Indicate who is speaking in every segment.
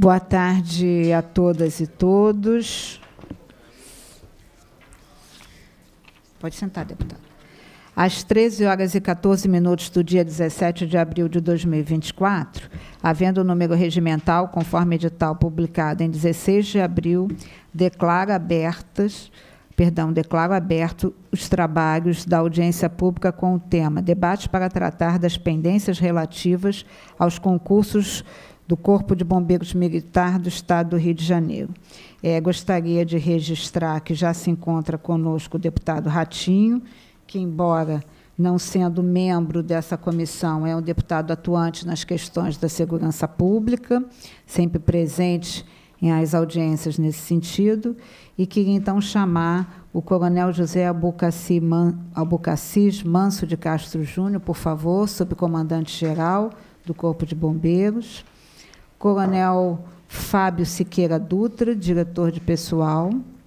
Speaker 1: Boa tarde a todas e todos. Pode sentar, deputado. Às 13h14 do dia 17 de abril de 2024, havendo o número regimental, conforme edital publicado em 16 de abril, declaro aberto os trabalhos da audiência pública com o tema debate para tratar das pendências relativas aos concursos do Corpo de Bombeiros Militar do Estado do Rio de Janeiro. Gostaria de registrar que já se encontra conosco o deputado Ratinho, que, embora não sendo membro dessa comissão, é um deputado atuante nas questões da segurança pública, sempre presente em as audiências nesse sentido, e queria, então, chamar o coronel José Albucacis Manso de Castro Júnior, por favor, subcomandante-geral do Corpo de Bombeiros, coronel Fábio Siqueira Dutra, diretor de pessoal,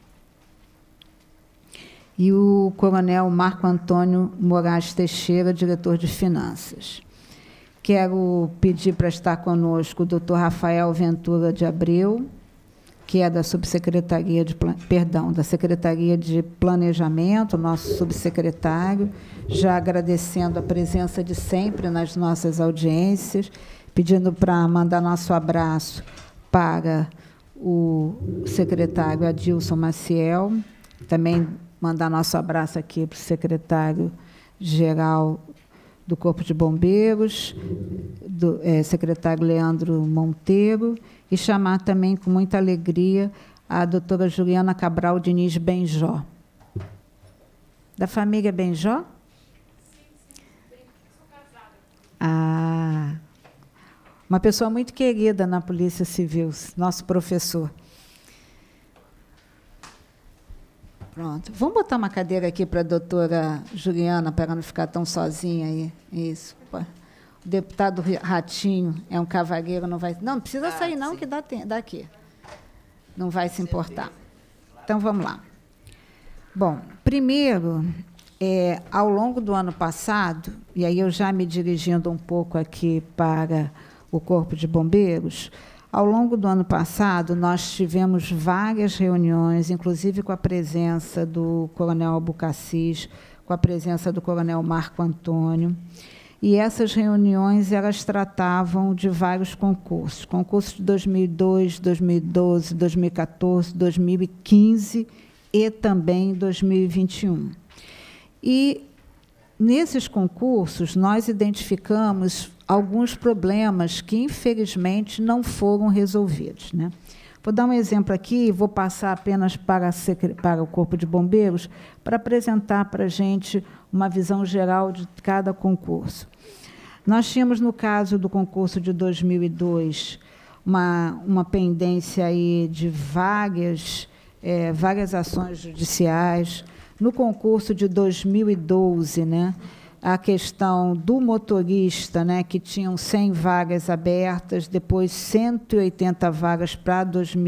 Speaker 1: e o coronel Marco Antônio Moraes Teixeira, diretor de finanças. Quero pedir para estar conosco o doutor Rafael Ventura de Abreu, que é da Subsecretaria da Secretaria de Planejamento, nosso subsecretário, já agradecendo a presença de sempre nas nossas audiências, pedindo para mandar nosso abraço para o secretário Adilson Maciel, também mandar nosso abraço aqui para o secretário-geral do Corpo de Bombeiros, secretário Leandro Monteiro, e chamar também, com muita alegria, a doutora Juliana Cabral Diniz Benjó. Da família Benjó? Sim, sou casada. Ah, uma pessoa muito querida na Polícia Civil, nosso professor. Pronto. Vamos botar uma cadeira aqui para a doutora Juliana, para não ficar tão sozinha aí. Isso. O deputado Ratinho é um cavalheiro, não vai... Não precisa sair, não, sim, que dá aqui. Não vai se importar. Então, vamos lá. Bom, primeiro, ao longo do ano passado, e aí eu já me dirigindo um pouco aqui para o Corpo de Bombeiros, ao longo do ano passado, nós tivemos várias reuniões, inclusive com a presença do coronel Albucacis, com a presença do coronel Marco Antônio, e essas reuniões elas tratavam de vários concursos, concursos de 2002, 2012, 2014, 2015 e também 2021. E, nesses concursos, nós identificamos alguns problemas que, infelizmente, não foram resolvidos, né? Vou dar um exemplo aqui, vou passar apenas para o Corpo de Bombeiros, para apresentar para a gente uma visão geral de cada concurso. Nós tínhamos, no caso do concurso de 2002, uma pendência aí de várias ações judiciais. No concurso de 2012, né, a questão do motorista, né, que tinham 100 vagas abertas, depois 180 vagas para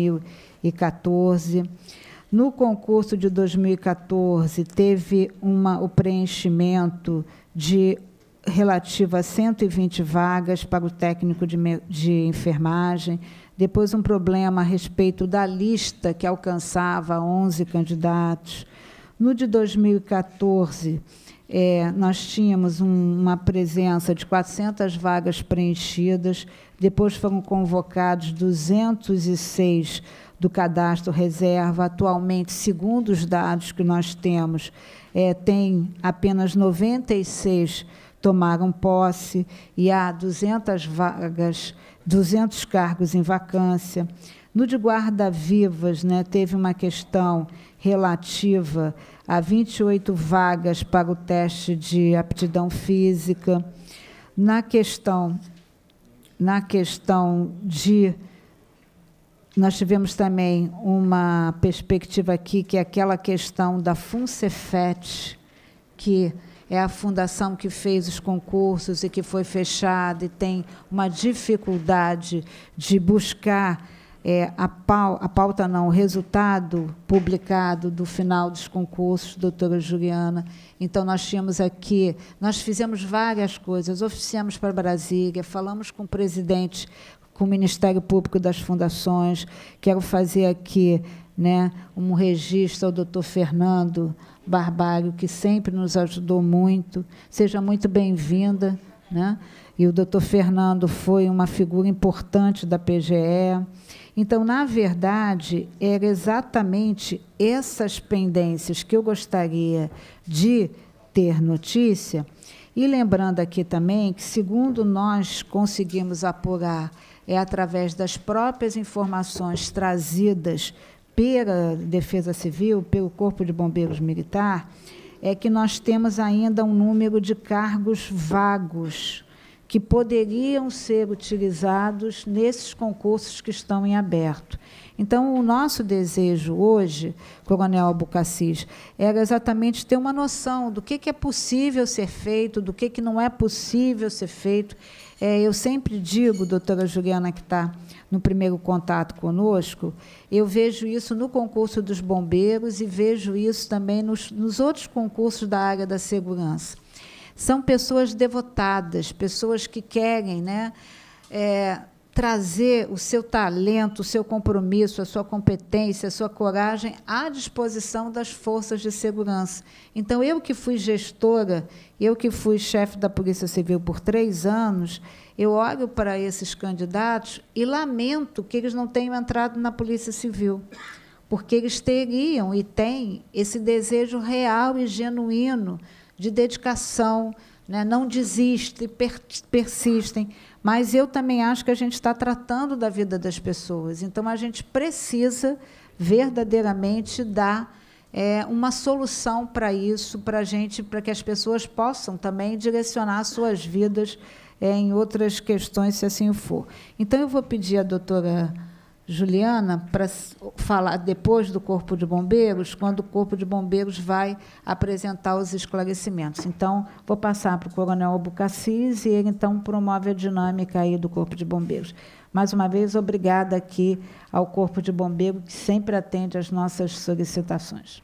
Speaker 1: 2014. No concurso de 2014, teve o preenchimento relativo a 120 vagas para o técnico de enfermagem, depois um problema a respeito da lista, que alcançava 11 candidatos. No de 2014, nós tínhamos uma presença de 400 vagas preenchidas, depois foram convocados 206 do cadastro reserva. Atualmente, segundo os dados que nós temos, tem apenas 96 tomaram posse, e há 200 vagas, 200 cargos em vacância. No de guarda-vivas, né, teve uma questão relativa a 28 vagas para o teste de aptidão física. Na questão de... Nós tivemos também uma perspectiva aqui, que é aquela questão da FUNCEFET, que é a fundação que fez os concursos e que foi fechada e tem uma dificuldade de buscar o resultado publicado do final dos concursos, doutora Juliana. Então, nós fizemos várias coisas, oficiamos para Brasília, falamos com o presidente com o Ministério Público das Fundações. Quero fazer aqui, né, um registro ao doutor Fernando Barbário, que sempre nos ajudou muito. Seja muito bem-vinda, né? E o doutor Fernando foi uma figura importante da PGE. Então, na verdade, eram exatamente essas pendências que eu gostaria de ter notícia. E lembrando aqui também que, segundo nós conseguimos apurar, é através das próprias informações trazidas pela Defesa Civil, pelo Corpo de Bombeiros Militar, é que nós temos ainda um número de cargos vagos que poderiam ser utilizados nesses concursos que estão em aberto. Então, o nosso desejo hoje, Coronel Albucacis, era exatamente ter uma noção do que é possível ser feito, do que não é possível ser feito. Eu sempre digo, doutora Juliana, que está no primeiro contato conosco, eu vejo isso no concurso dos bombeiros e vejo isso também nos outros concursos da área da segurança. São pessoas devotadas, pessoas que querem, né, trazer o seu talento, o seu compromisso, a sua competência, a sua coragem à disposição das forças de segurança. Então, eu que fui gestora, eu que fui chefe da Polícia Civil por 3 anos, eu olho para esses candidatos e lamento que eles não tenham entrado na Polícia Civil, porque eles teriam e têm esse desejo real e genuíno de dedicação, né? Não desistem, persistem, mas eu também acho que a gente está tratando da vida das pessoas, então a gente precisa verdadeiramente dar uma solução para isso, para que as pessoas possam também direcionar suas vidas em outras questões, se assim for. Então, eu vou pedir à doutora Juliana para falar depois do Corpo de Bombeiros, quando o Corpo de Bombeiros vai apresentar os esclarecimentos. Então, vou passar para o Coronel Albucacis e ele, então, promove a dinâmica aí do Corpo de Bombeiros. Mais uma vez, obrigada aqui ao Corpo de Bombeiros, que sempre atende às nossas solicitações.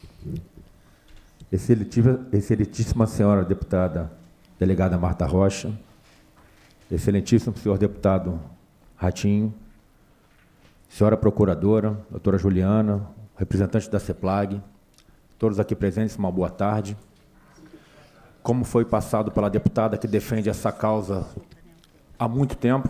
Speaker 2: Excelentíssima senhora deputada delegada Marta Rocha, excelentíssimo senhor deputado Ratinho, senhora procuradora, doutora Juliana, representante da CEPLAG, todos aqui presentes, uma boa tarde. Como foi passado pela deputada que defende essa causa há muito tempo,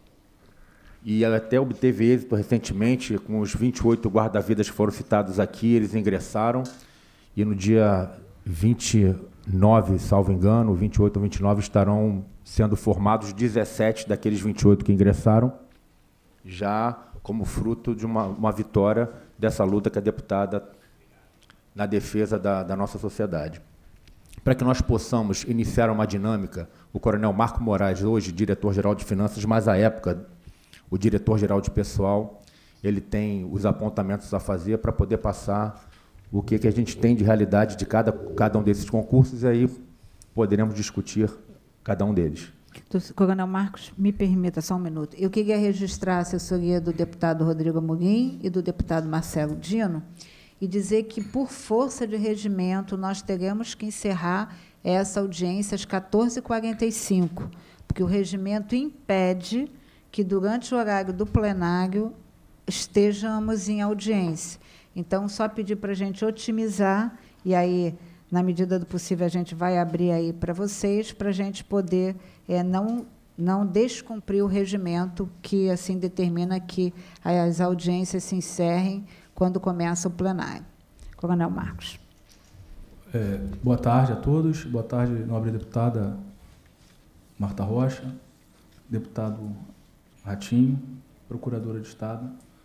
Speaker 2: e ela até obteve êxito recentemente, com os 28 guarda-vidas que foram citados aqui, eles ingressaram, e no dia 29, salvo engano, 28 ou 29, estarão sendo formados 17 daqueles 28 que ingressaram, já como fruto de uma vitória dessa luta que a deputada na defesa da nossa sociedade. Para que nós possamos iniciar uma dinâmica, o coronel Marco Moraes, hoje diretor-geral de Finanças, mas à época o diretor-geral de Pessoal, ele tem os apontamentos a fazer para poder passar o que a gente tem de realidade de cada um desses concursos, e aí poderemos discutir cada um deles.
Speaker 1: Coronel Marcos, me permita só um minuto. Eu queria registrar a assessoria do deputado Rodrigo Amorim e do deputado Marcelo Dino e dizer que, por força de regimento, nós teremos que encerrar essa audiência às 14h45, porque o regimento impede que, durante o horário do plenário, estejamos em audiência. Então, só pedir para a gente otimizar, e aí, na medida do possível, a gente vai abrir aí para vocês, para a gente poder não descumprir o regimento que assim determina que as audiências se encerrem quando começa o plenário. Coronel Marcos.
Speaker 3: Boa tarde a todos. Boa tarde, nobre deputada Marta Rocha, deputado Ratinho, procuradora de Estado,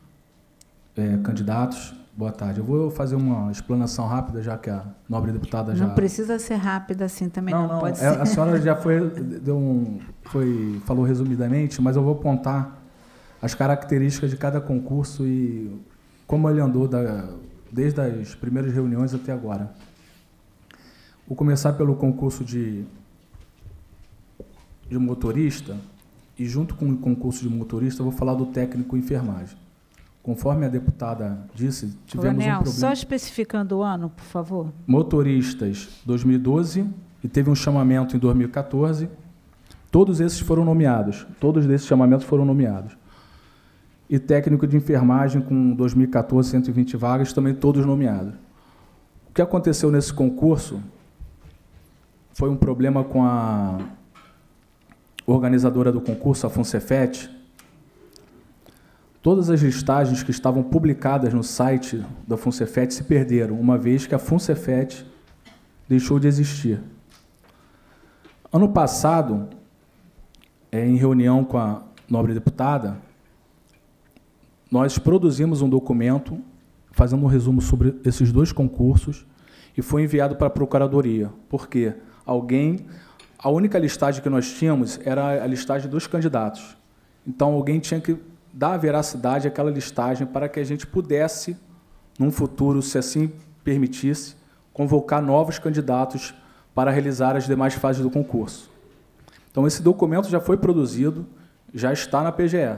Speaker 3: candidatos. Boa tarde. Eu vou fazer uma explanação rápida, já que a nobre deputada já...
Speaker 1: Não precisa ser rápida assim também, não pode ser.
Speaker 3: A senhora já falou resumidamente, mas eu vou apontar as características de cada concurso e como ele andou desde as primeiras reuniões até agora. Vou começar pelo concurso de motorista, e junto com o concurso de motorista, eu vou falar do técnico enfermagem. Conforme a deputada disse, tivemos
Speaker 1: Coronel,
Speaker 3: um problema...
Speaker 1: só especificando o ano, por favor.
Speaker 3: Motoristas, 2012, e teve um chamamento em 2014. Todos esses foram nomeados. Todos esses chamamentos foram nomeados. E técnico de enfermagem com 2014, 120 vagas, também todos nomeados. O que aconteceu nesse concurso foi um problema com a organizadora do concurso, a FUNCEFET. Todas as listagens que estavam publicadas no site da FUNCEFET se perderam, uma vez que a FUNCEFET deixou de existir. Ano passado, em reunião com a nobre deputada, nós produzimos um documento fazendo um resumo sobre esses dois concursos e foi enviado para a Procuradoria, porque a única listagem que nós tínhamos era a listagem dos candidatos. Então, alguém tinha que dar veracidade àquela listagem para que a gente pudesse, num futuro, se assim permitisse, convocar novos candidatos para realizar as demais fases do concurso. Então, esse documento já foi produzido, já está na PGE.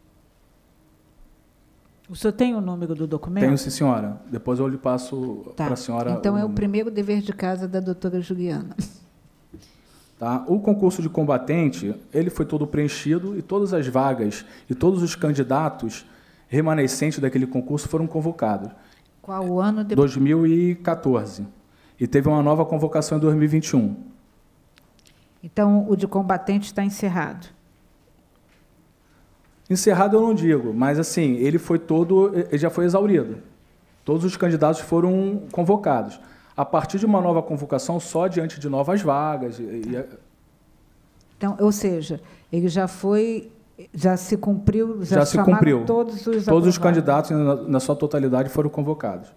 Speaker 1: O senhor tem o número do documento?
Speaker 3: Tenho, sim, senhora. Depois eu lhe passo para a senhora.
Speaker 1: Então, é o primeiro dever de casa da doutora Juliana.
Speaker 3: Tá? O concurso de combatente, ele foi todo preenchido e todas as vagas e todos os candidatos remanescentes daquele concurso foram convocados.
Speaker 1: Qual o ano?
Speaker 3: 2014. E teve uma nova convocação em 2021.
Speaker 1: Então, o de combatente está encerrado?
Speaker 3: Encerrado eu não digo, mas assim, ele já foi exaurido. Todos os candidatos foram convocados. A partir de uma nova convocação, só diante de novas vagas.
Speaker 1: Então, ou seja, ele já se cumpriu,
Speaker 3: já se cumpriu.
Speaker 1: Todos
Speaker 3: os candidatos, na sua totalidade, foram convocados.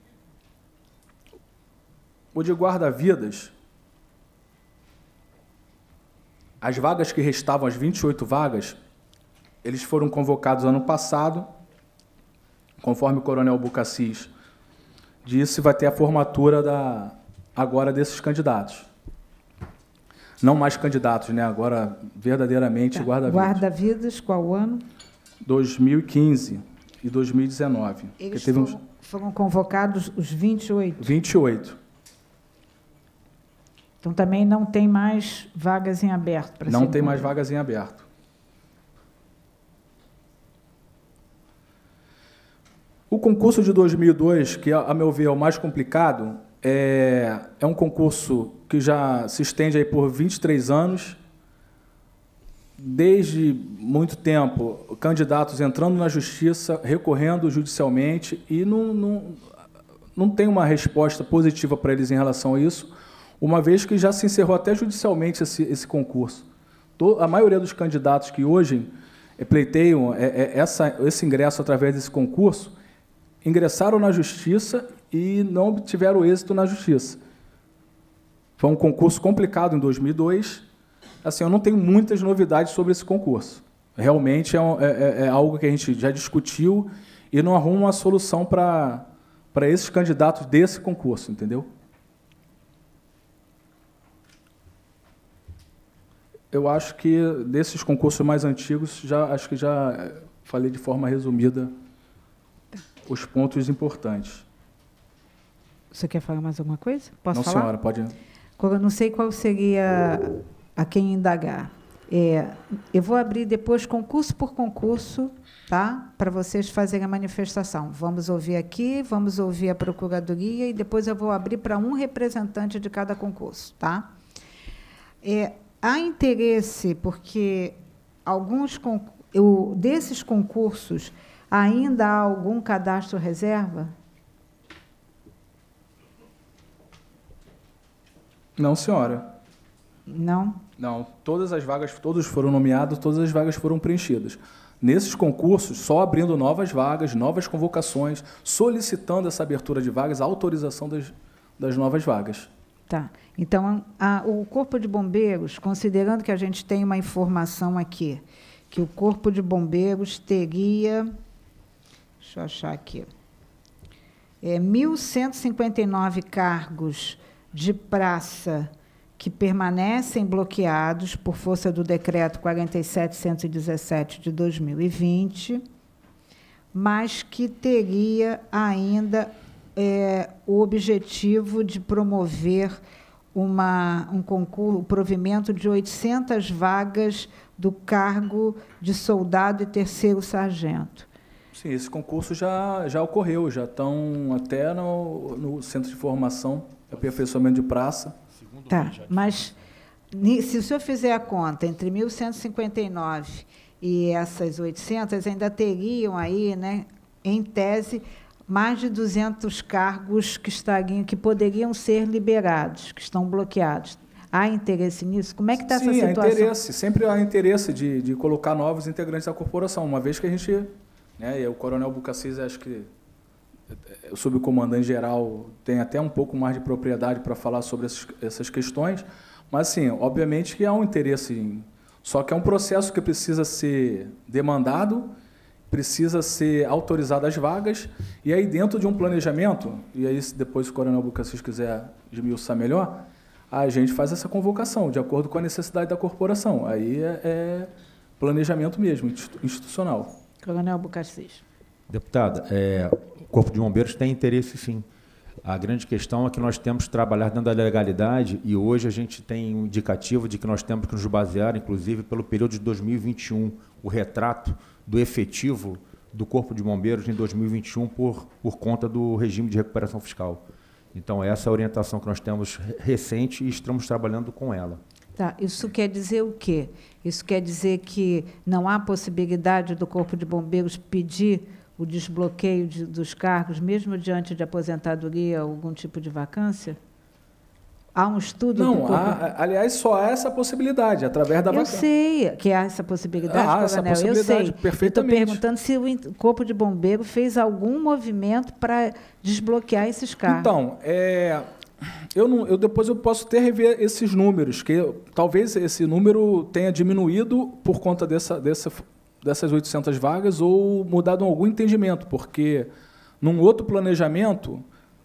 Speaker 3: O de guarda-vidas, as vagas que restavam, as 28 vagas, eles foram convocados ano passado, conforme o coronel Bucassis disse, vai ter a formatura agora desses candidatos. Não mais candidatos, né? Agora, verdadeiramente, guarda-vidas.
Speaker 1: Guarda-vidas, qual ano?
Speaker 3: 2015 e 2019.
Speaker 1: Eles foram convocados os 28?
Speaker 3: 28.
Speaker 1: Então, também não tem mais vagas em aberto?
Speaker 3: Não tem mais vagas em aberto. O concurso de 2002, que, a meu ver, é o mais complicado, é um concurso que já se estende aí por 23 anos. Desde muito tempo, candidatos entrando na justiça, recorrendo judicialmente, e não tem uma resposta positiva para eles em relação a isso, uma vez que já se encerrou até judicialmente esse concurso. A maioria dos candidatos que hoje pleiteiam esse ingresso através desse concurso ingressaram na justiça e não obtiveram êxito na justiça. Foi um concurso complicado em 2002. Assim, eu não tenho muitas novidades sobre esse concurso. Realmente é algo que a gente já discutiu e não arruma uma solução para esses candidatos desse concurso, entendeu? Eu acho que desses concursos mais antigos, acho que já falei de forma resumida os pontos importantes.
Speaker 1: Você quer falar mais alguma coisa? Posso falar?
Speaker 3: Não, senhora, pode.
Speaker 1: Eu não sei qual seria a quem indagar. Eu vou abrir depois concurso por concurso, tá? Para vocês fazerem a manifestação. Vamos ouvir aqui, vamos ouvir a Procuradoria e depois eu vou abrir para um representante de cada concurso, tá? Há interesse, porque desses concursos ainda há algum cadastro reserva?
Speaker 3: Não, senhora.
Speaker 1: Não?
Speaker 3: Não. Todas as vagas, todos foram nomeados, todas as vagas foram preenchidas. Nesses concursos, só abrindo novas vagas, novas convocações, solicitando essa abertura de vagas, a autorização das novas vagas.
Speaker 1: Tá. Então, o Corpo de Bombeiros, considerando que a gente tem uma informação aqui, que o Corpo de Bombeiros teria... Deixa eu achar aqui. 1.159 cargos de praça que permanecem bloqueados por força do Decreto 47.117 de 2020, mas que teria ainda o objetivo de promover um concurso, o provimento de 800 vagas do cargo de soldado e terceiro sargento.
Speaker 3: Sim, esse concurso já ocorreu, já estão até no Centro de Formação e Aperfeiçoamento de Praça.
Speaker 1: Tá, mas se o senhor fizer a conta entre 1.159 e essas 800, ainda teriam aí, né, em tese, mais de 200 cargos que poderiam ser liberados, que estão bloqueados. Há interesse nisso? Como é que está essa situação?
Speaker 3: Sim, há interesse. Sempre há interesse de colocar novos integrantes da corporação, uma vez que a gente, né, e o Coronel Bucassis, acho que o subcomandante-geral tem até um pouco mais de propriedade para falar sobre essas questões, mas, sim, obviamente que há um interesse, só que é um processo que precisa ser demandado, precisa ser autorizado as vagas, e aí dentro de um planejamento, e aí depois se o Coronel Bucassis quiser esmiuçar melhor, a gente faz essa convocação, de acordo com a necessidade da corporação. Aí é planejamento mesmo, institucional.
Speaker 1: Coronel Bucassis.
Speaker 2: Deputada, o Corpo de Bombeiros tem interesse, sim. A grande questão é que nós temos que trabalhar dentro da legalidade e hoje a gente tem um indicativo de que nós temos que nos basear, inclusive, pelo período de 2021, o retrato do efetivo do Corpo de Bombeiros em 2021 por conta do regime de recuperação fiscal. Então, essa é a orientação que nós temos recente e estamos trabalhando com ela.
Speaker 1: Tá, isso quer dizer o quê? Isso quer dizer que não há possibilidade do Corpo de Bombeiros pedir o desbloqueio dos cargos, mesmo diante de aposentadoria, algum tipo de vacância? Há um estudo?
Speaker 3: Não, aliás, só há essa possibilidade, através da vacância.
Speaker 1: Eu sei que há essa possibilidade,
Speaker 3: Há essa possibilidade,
Speaker 1: eu sei.
Speaker 3: perfeitamente.
Speaker 1: Estou perguntando se o Corpo de Bombeiro fez algum movimento para desbloquear esses cargos.
Speaker 3: Então, depois eu posso até rever esses números, que talvez esse número tenha diminuído por conta dessas 800 vagas ou mudado algum entendimento, porque num outro planejamento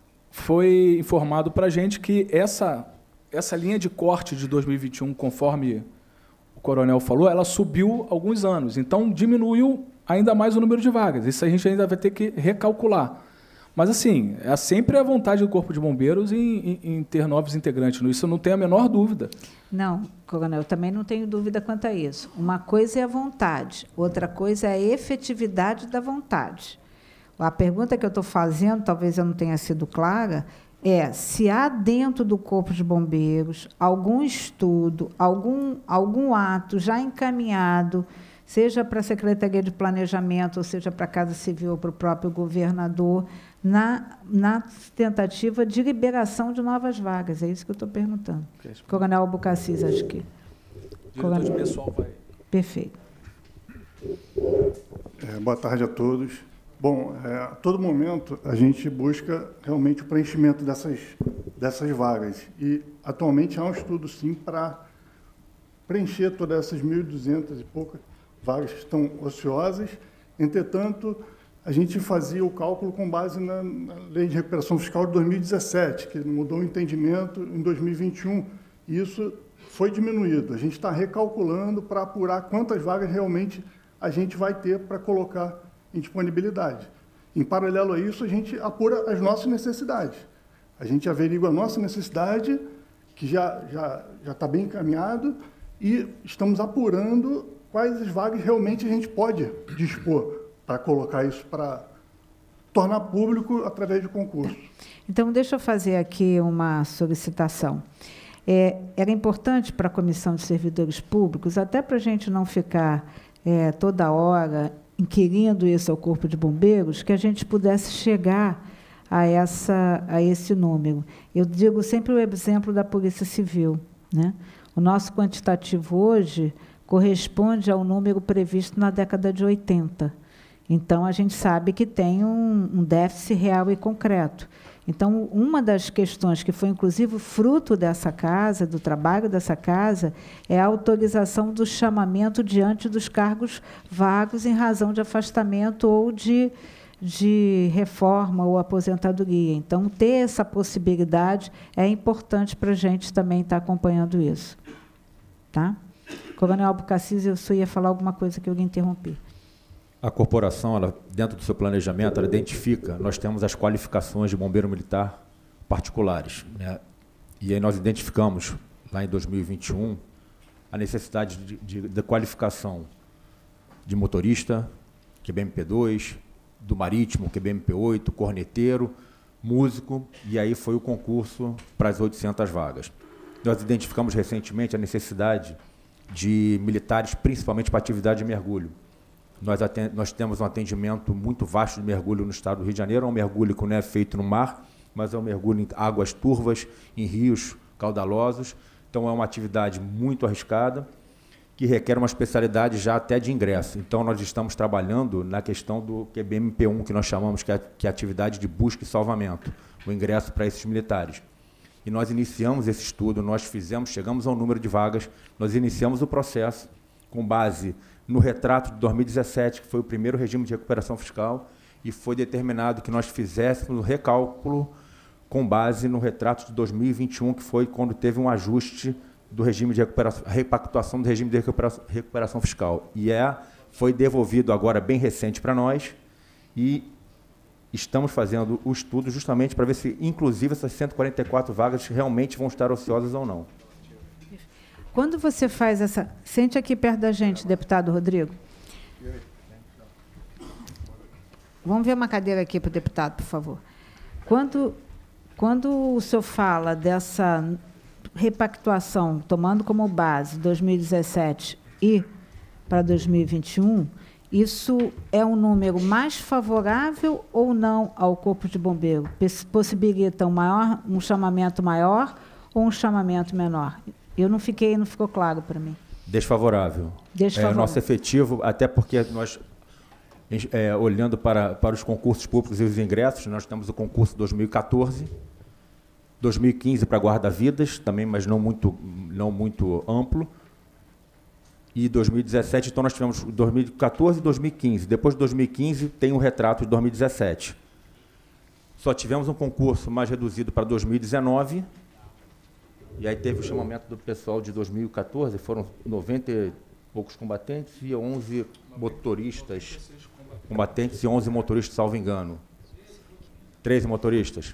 Speaker 3: foi informado para a gente que essa linha de corte de 2021, conforme o coronel falou, ela subiu alguns anos. Então, diminuiu ainda mais o número de vagas. Isso a gente ainda vai ter que recalcular. Mas, assim, é sempre a vontade do Corpo de Bombeiros em ter novos integrantes. Isso eu não tenho a menor dúvida.
Speaker 1: Não, coronel, eu também não tenho dúvida quanto a isso. Uma coisa é a vontade, outra coisa é a efetividade da vontade. A pergunta que eu estou fazendo, talvez eu não tenha sido clara, é se há dentro do Corpo de Bombeiros algum estudo, algum ato já encaminhado, seja para a Secretaria de Planejamento, ou seja para a Casa Civil ou para o próprio governador, na tentativa de liberação de novas vagas. É isso que eu estou perguntando. Coronel Bucassis, acho que...
Speaker 3: Diretor de pessoal vai...
Speaker 1: Perfeito.
Speaker 4: Boa tarde a todos. Bom, a todo momento a gente busca realmente o preenchimento dessas vagas. E, atualmente, há um estudo, sim, para preencher todas essas 1.200 e poucas vagas que estão ociosas. Entretanto, a gente fazia o cálculo com base na Lei de Recuperação Fiscal de 2017, que mudou o entendimento em 2021, e isso foi diminuído. A gente está recalculando para apurar quantas vagas realmente a gente vai ter para colocar em disponibilidade. Em paralelo a isso, a gente apura as nossas necessidades. A gente averigua a nossa necessidade, que já está bem encaminhado, e estamos apurando quais as vagas realmente a gente pode dispor para colocar isso, para tornar público através de concurso.
Speaker 1: Então, deixa eu fazer aqui uma solicitação. Era importante para a Comissão de Servidores Públicos, até para a gente não ficar toda hora inquirindo isso ao Corpo de Bombeiros, que a gente pudesse chegar a esse número. Eu digo sempre o exemplo da Polícia Civil, né? O nosso quantitativo hoje corresponde ao número previsto na década de 80. Então, a gente sabe que tem um déficit real e concreto. Então, uma das questões que foi, inclusive, fruto dessa casa, do trabalho dessa casa, é a autorização do chamamento diante dos cargos vagos em razão de afastamento ou de reforma ou aposentadoria. Então, ter essa possibilidade é importante para a gente também estar acompanhando isso. Tá? Coronel Albucassis, eu só ia falar alguma coisa que eu lhe interrompi.
Speaker 2: A corporação, ela, dentro do seu planejamento, ela identifica, nós temos as qualificações de bombeiro militar particulares, né? E aí nós identificamos, lá em 2021, a necessidade de qualificação de motorista, QBMP2, do marítimo, QBMP8, corneteiro, músico, e aí foi o concurso para as 800 vagas. Nós identificamos recentemente a necessidade de militares, principalmente para atividade de mergulho. Nós temos um atendimento muito vasto de mergulho no estado do Rio de Janeiro, é um mergulho que não é feito no mar, mas é um mergulho em águas turvas, em rios caudalosos. Então, é uma atividade muito arriscada, que requer uma especialidade já até de ingresso. Então, nós estamos trabalhando na questão do QBMP1, que nós chamamos que é a atividade de busca e salvamento, o ingresso para esses militares. E nós iniciamos esse estudo, chegamos ao número de vagas, nós iniciamos o processo com base no retrato de 2017, que foi o primeiro regime de recuperação fiscal, e foi determinado que nós fizéssemos o recálculo com base no retrato de 2021, que foi quando teve um ajuste do regime de recuperação, repactuação do regime de recuperação fiscal. E foi devolvido agora, bem recente, para nós, e estamos fazendo o estudo justamente para ver se, inclusive, essas 144 vagas realmente vão estar ociosas ou não.
Speaker 1: Quando você faz essa... Sente aqui perto da gente, deputado Rodrigo. Vamos ver uma cadeira aqui para o deputado, por favor. Quando o senhor fala dessa repactuação, tomando como base 2017 e para 2021, isso é um número mais favorável ou não ao Corpo de Bombeiro? Possibilita um chamamento maior ou um chamamento menor? Não ficou claro para mim.
Speaker 2: Desfavorável.
Speaker 1: Desfavorável.
Speaker 2: Nosso efetivo, até porque nós, olhando para os concursos públicos e os ingressos, nós temos o concurso 2014, 2015 para guarda-vidas, também, mas não muito amplo, e 2017, então nós tivemos 2014 e 2015. Depois de 2015, tem um retrato de 2017. Só tivemos um concurso mais reduzido para 2019, e aí teve o chamamento do pessoal de 2014, foram 90 e poucos combatentes e 11 motoristas combatentes e 11 motoristas, salvo engano. 13 motoristas.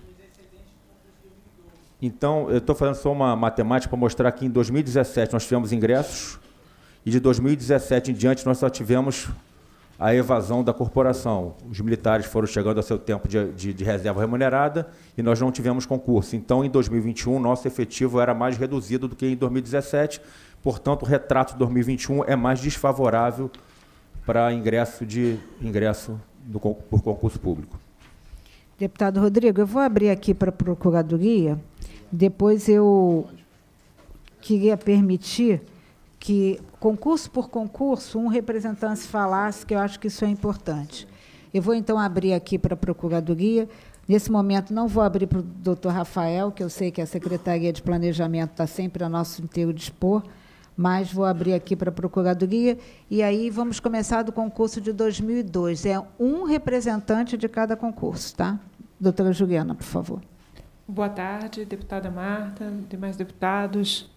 Speaker 2: Então, eu estou fazendo só uma matemática para mostrar que em 2017 nós tivemos ingressos e de 2017 em diante nós só tivemos a evasão da corporação. Os militares foram chegando ao seu tempo de reserva remunerada e nós não tivemos concurso. Então, em 2021, nosso efetivo era mais reduzido do que em 2017. Portanto, o retrato de 2021 é mais desfavorável para ingresso por concurso público.
Speaker 1: Deputado Rodrigo, eu vou abrir aqui para a Procuradoria. Depois eu queria permitir que, concurso por concurso, um representante falasse, que eu acho que isso é importante. Eu vou, então, abrir aqui para a Procuradoria. Nesse momento, não vou abrir para o doutor Rafael, que eu sei que a Secretaria de Planejamento está sempre a nosso inteiro dispor, mas vou abrir aqui para a Procuradoria, e aí vamos começar do concurso de 2002. É um representante de cada concurso, tá? Doutora Juliana, por favor.
Speaker 5: Boa tarde, deputada Marta, demais deputados.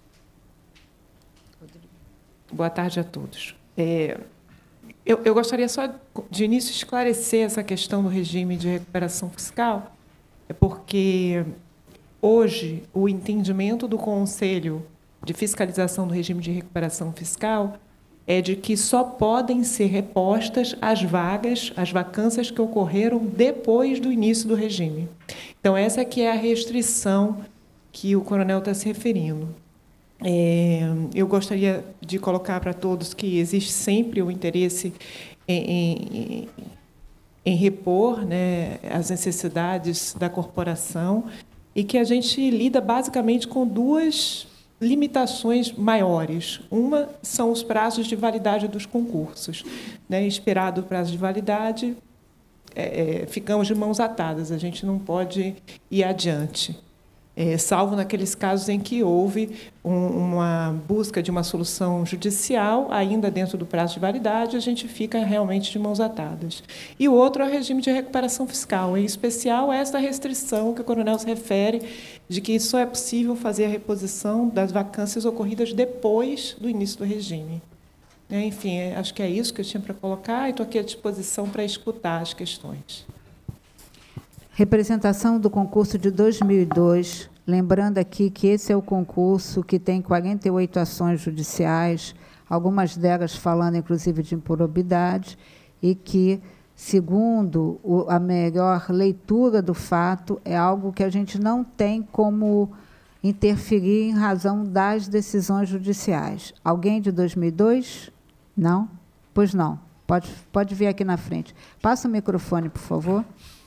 Speaker 5: Boa tarde a todos. Eu gostaria só, de início, esclarecer essa questão do regime de recuperação fiscal, porque hoje o entendimento do Conselho de Fiscalização do Regime de Recuperação Fiscal é de que só podem ser repostas as vacâncias que ocorreram depois do início do regime. Então, essa aqui é a restrição que o coronel está se referindo. Eu gostaria de colocar para todos que existe sempre o interesse em repor, né, as necessidades da corporação e que a gente lida basicamente com duas limitações maiores. Uma são os prazos de validade dos concursos. Né? Esperado o prazo de validade, ficamos de mãos atadas, a gente não pode ir adiante. Salvo naqueles casos em que houve uma busca de uma solução judicial, ainda dentro do prazo de validade, a gente fica realmente de mãos atadas. E o outro é o regime de recuperação fiscal, em especial essa restrição que o coronel se refere, de que só é possível fazer a reposição das vacâncias ocorridas depois do início do regime. Enfim, acho que é isso que eu tinha para colocar e estou aqui à disposição para escutar as questões.
Speaker 1: Representação do concurso de 2002, Lembrando aqui que esse é o concurso que tem 48 ações judiciais, algumas delas falando, inclusive, de improbidade, e que, segundo a melhor leitura do fato, é algo que a gente não tem como interferir em razão das decisões judiciais. Alguém de 2002? Não? Pois não. Pode vir aqui na frente. Passa o microfone, por favor.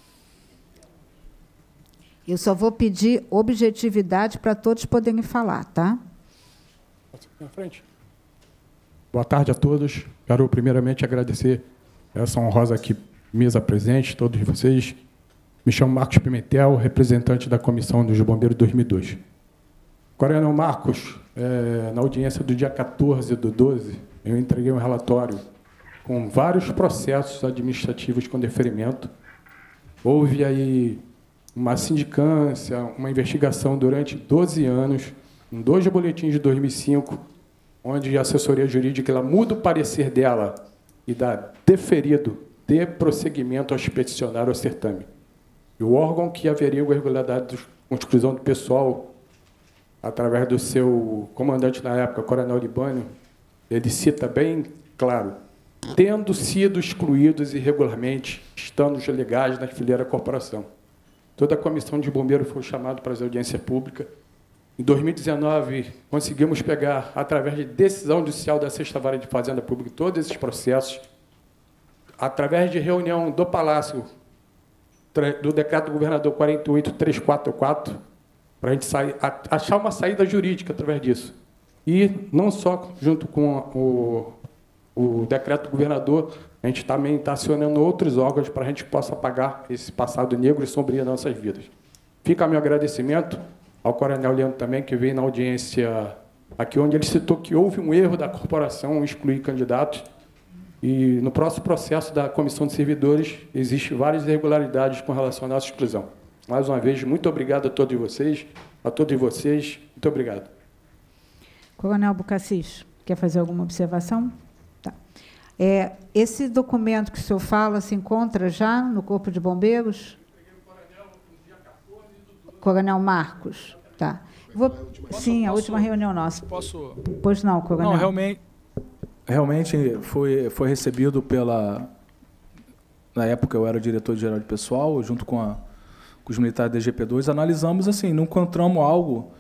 Speaker 1: Eu só vou pedir objetividade para todos poderem falar, tá?
Speaker 6: Na frente. Boa tarde a todos. Quero primeiramente agradecer essa honrosa aqui, mesa presente, todos vocês. Me chamo Marcos Pimentel, representante da Comissão dos Bombeiros 2002. Coronel Marcos, na audiência do dia 14/12, eu entreguei um relatório com vários processos administrativos com deferimento. Houve aí uma sindicância, uma investigação durante 12 anos, em 2 boletins de 2005, onde a assessoria jurídica ela muda o parecer dela e dá deferido de prosseguimento ao peticionário ao certame. E o órgão que averigua a irregularidade com exclusão do pessoal, através do seu comandante na época, Coronel Libânio, ele cita bem claro, tendo sido excluídos irregularmente, estando legais na fileira corporação. Toda a comissão de bombeiros foi chamada para as audiências públicas. Em 2019, conseguimos pegar, através de decisão judicial da 6ª Vara de Fazenda Pública, todos esses processos, através de reunião do Palácio, do decreto do governador 48344, para a gente achar uma saída jurídica através disso. E não só junto com o decreto do governador, a gente também está acionando outros órgãos para a gente possa apagar esse passado negro e sombrio das nossas vidas. Fica meu agradecimento ao Coronel Leandro também, que veio na audiência aqui, onde ele citou que houve um erro da corporação em excluir candidatos. E no próximo processo da Comissão de Servidores, existem várias irregularidades com relação à nossa exclusão. Mais uma vez, muito obrigado a todos vocês, muito obrigado.
Speaker 1: Coronel Bucassis, quer fazer alguma observação? Tá. Esse documento que o senhor fala se encontra já no Corpo de Bombeiros? Coronel Marcos, tá. Sim, a última reunião nossa.
Speaker 3: Posso?
Speaker 1: Pois não, Coronel.
Speaker 3: Não, realmente foi recebido na época eu era diretor-geral de pessoal, junto com os militares da GP2, analisamos assim, não encontramos algo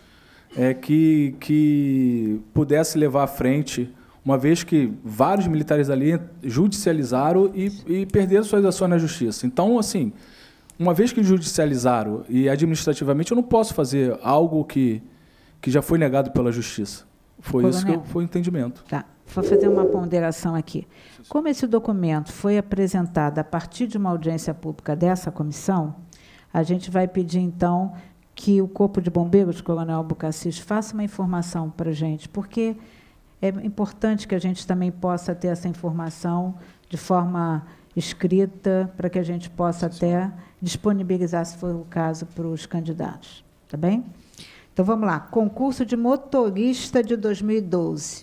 Speaker 3: que pudesse levar à frente, uma vez que vários militares ali judicializaram e perderam suas ações na justiça. Então, assim, uma vez que judicializaram e administrativamente, eu não posso fazer algo que já foi negado pela justiça. Foi Coronel, isso que foi o entendimento.
Speaker 1: Tá. Vou fazer uma ponderação aqui. Como esse documento foi apresentado a partir de uma audiência pública dessa comissão, a gente vai pedir, então, que o Corpo de Bombeiros, Coronel Bucassis, faça uma informação para a gente, porque é importante que a gente também possa ter essa informação de forma escrita, para que a gente possa até disponibilizar, se for o caso, para os candidatos. Tá bem? Então, vamos lá. Concurso de motorista de 2012.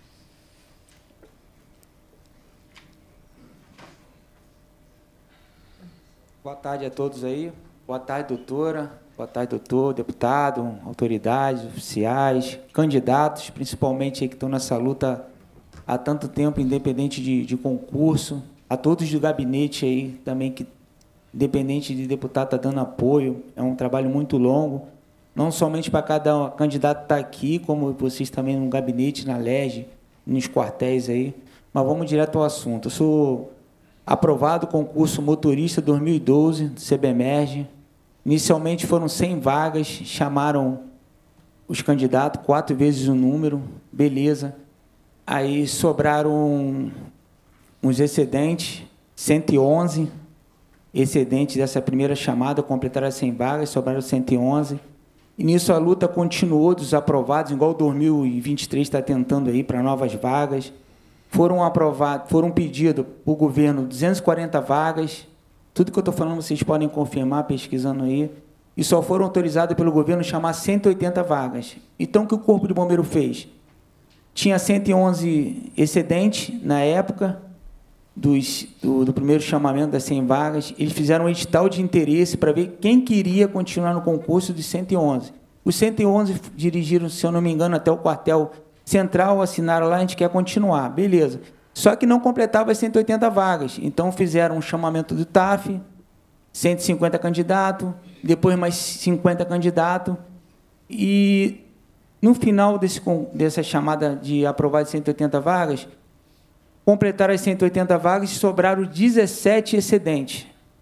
Speaker 7: Boa tarde a todos aí. Boa tarde, doutora. Boa tarde, doutor, deputado, autoridades, oficiais, candidatos, principalmente aí que estão nessa luta há tanto tempo, independente de concurso. A todos do gabinete aí também, que, independente de deputado, está dando apoio. É um trabalho muito longo, não somente para cada candidato estar aqui, como vocês também no gabinete, na LERJ, nos quartéis aí. Mas vamos direto ao assunto. Eu sou aprovado o concurso motorista 2012 do CBMERG. Inicialmente foram 100 vagas, chamaram os candidatos, 4 vezes o número, beleza. Aí sobraram uns excedentes, 111 excedentes dessa primeira chamada, completaram as 100 vagas, sobraram 111. E nisso a luta continuou dos aprovados, igual 2023 está tentando aí para novas vagas. Foram pedidos para o governo 240 vagas. Tudo que eu estou falando vocês podem confirmar pesquisando aí. E só foram autorizadas pelo governo chamar 180 vagas. Então, o que o Corpo de Bombeiro fez? Tinha 111 excedentes na época do primeiro chamamento das 100 vagas. Eles fizeram um edital de interesse para ver quem queria continuar no concurso de 111. Os 111 dirigiram, se eu não me engano, até o quartel central, assinaram lá, a gente quer continuar. Beleza. Só que não completava as 180 vagas. Então, fizeram um chamamento do TAF, 150 candidatos, depois mais 50 candidatos, e no final dessa chamada de aprovar de 180 vagas, completaram as 180 vagas e sobraram 17 excedentes.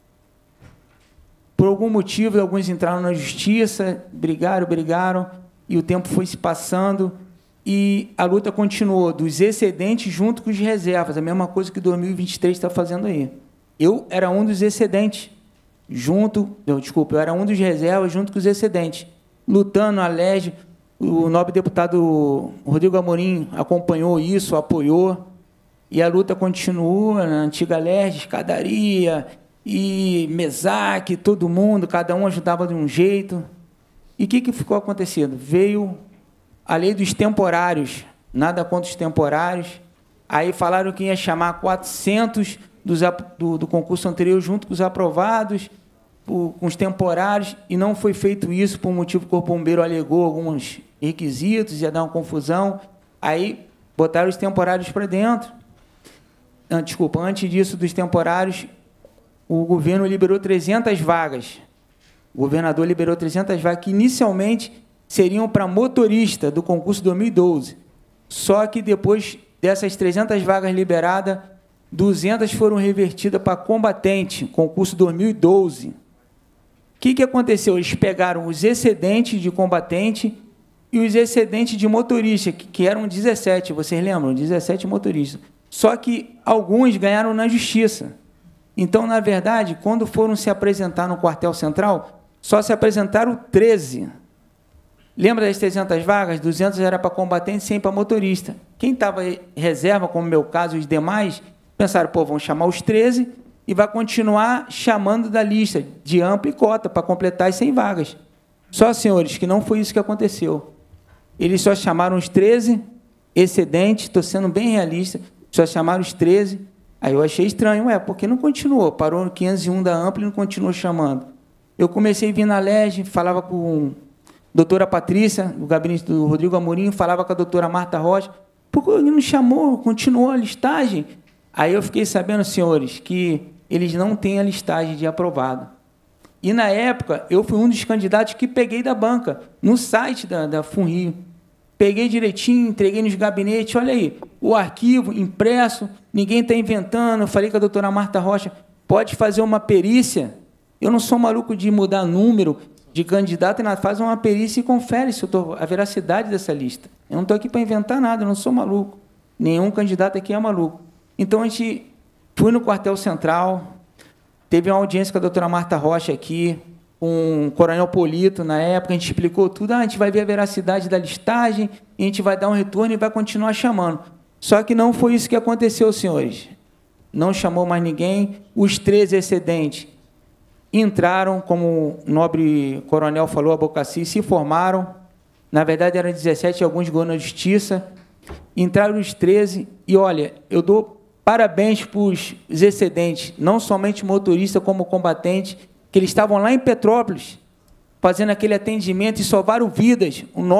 Speaker 7: Por algum motivo, alguns entraram na justiça, brigaram, e o tempo foi se passando, e a luta continuou, dos excedentes junto com os reservas, a mesma coisa que 2023 está fazendo aí. Eu era um dos excedentes, eu era um dos reservas junto com os excedentes, lutando, alérgico. O nobre deputado Rodrigo Amorim acompanhou isso, apoiou, e a luta continua na antiga LERJ, escadaria, e MESAC, todo mundo, cada um ajudava de um jeito. E o que ficou acontecendo? Veio a lei dos temporários, nada contra os temporários, aí falaram que ia chamar 400 do concurso anterior junto com os aprovados, com os temporários, e não foi feito isso por motivo que o Corpo Bombeiro alegou alguns requisitos, ia dar uma confusão, aí botaram os temporários para dentro. Desculpa, antes disso, dos temporários, o governo liberou 300 vagas. O governador liberou 300 vagas que inicialmente seriam para motorista do concurso 2012. Só que depois dessas 300 vagas liberadas, 200 foram revertidas para combatente, concurso 2012. O que aconteceu? Eles pegaram os excedentes de combatente e os excedentes de motorista, que eram 17, vocês lembram? 17 motoristas. Só que alguns ganharam na justiça. Então, na verdade, quando foram se apresentar no quartel central, só se apresentaram 13. Lembra das 300 vagas? 200 era para combatente, 100 para motorista. Quem estava em reserva, como no meu caso, e os demais, pensaram, vamos chamar os 13 e vai continuar chamando da lista de ampla e cota para completar as 100 vagas. Só, senhores, que não foi isso que aconteceu. Eles só chamaram os 13 excedentes, estou sendo bem realista, só chamaram os 13. Aí eu achei estranho, porque não continuou? Parou no 501 da ampla e não continuou chamando. Eu comecei a vir na LERJ, falava com a doutora Patrícia, do gabinete do Rodrigo Amorim, falava com a doutora Marta Rocha, por que ele não chamou, continuou a listagem? Aí eu fiquei sabendo, senhores, que eles não têm a listagem de aprovado. E, na época, eu fui um dos candidatos que peguei da banca, no site da FUNRIO. Peguei direitinho, entreguei nos gabinetes, olha aí, o arquivo impresso, ninguém está inventando. Eu falei com a doutora Marta Rocha, pode fazer uma perícia? Eu não sou maluco de mudar número de candidato, faz uma perícia e confere se a veracidade dessa lista. Eu não estou aqui para inventar nada, eu não sou maluco. Nenhum candidato aqui é maluco. Então, a gente foi no quartel central, teve uma audiência com a doutora Marta Rocha aqui, com o coronel Polito, na época, a gente explicou tudo, a gente vai ver a veracidade da listagem, a gente vai dar um retorno e vai continuar chamando. Só que não foi isso que aconteceu, senhores. Não chamou mais ninguém, os 13 excedentes entraram, como o nobre coronel falou, Abocaci, se formaram, na verdade eram 17, alguns ganhou na justiça, entraram os 13, e olha, eu dou parabéns para os excedentes, não somente motorista como combatente, que eles estavam lá em Petrópolis, fazendo aquele atendimento e salvaram vidas,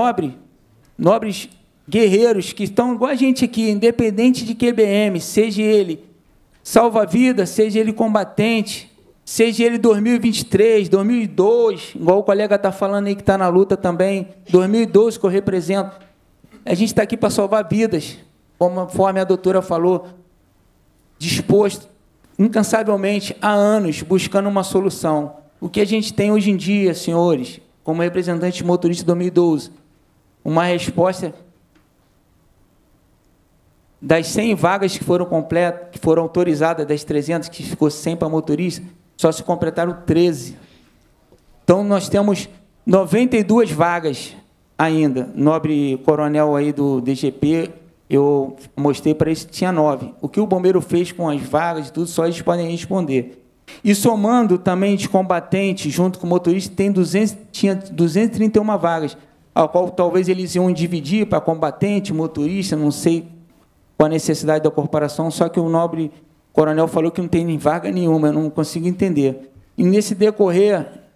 Speaker 7: nobres guerreiros que estão igual a gente aqui, independente de QBM, seja ele salva-vida, seja ele combatente, seja ele 2023, 2002, igual o colega está falando aí que está na luta também, 2012 que eu represento, a gente está aqui para salvar vidas, conforme a doutora falou, disposto, incansavelmente, há anos, buscando uma solução. O que a gente tem hoje em dia, senhores, como representante motorista 2012, uma resposta das 100 vagas que foram completas, que foram autorizadas, das 300 que ficou 100 para motorista, só se completaram 13. Então, nós temos 92 vagas ainda. Nobre coronel aí do DGP, eu mostrei para eles que tinha 9. O que o bombeiro fez com as vagas e tudo, só eles podem responder. E somando também de combatente, junto com o motorista, tinha 231 vagas, a qual talvez eles iam dividir para combatente, motorista, não sei qual a necessidade da corporação, só que o nobre coronel falou que não tem nem vaga nenhuma, eu não consigo entender. E nesse decorrer,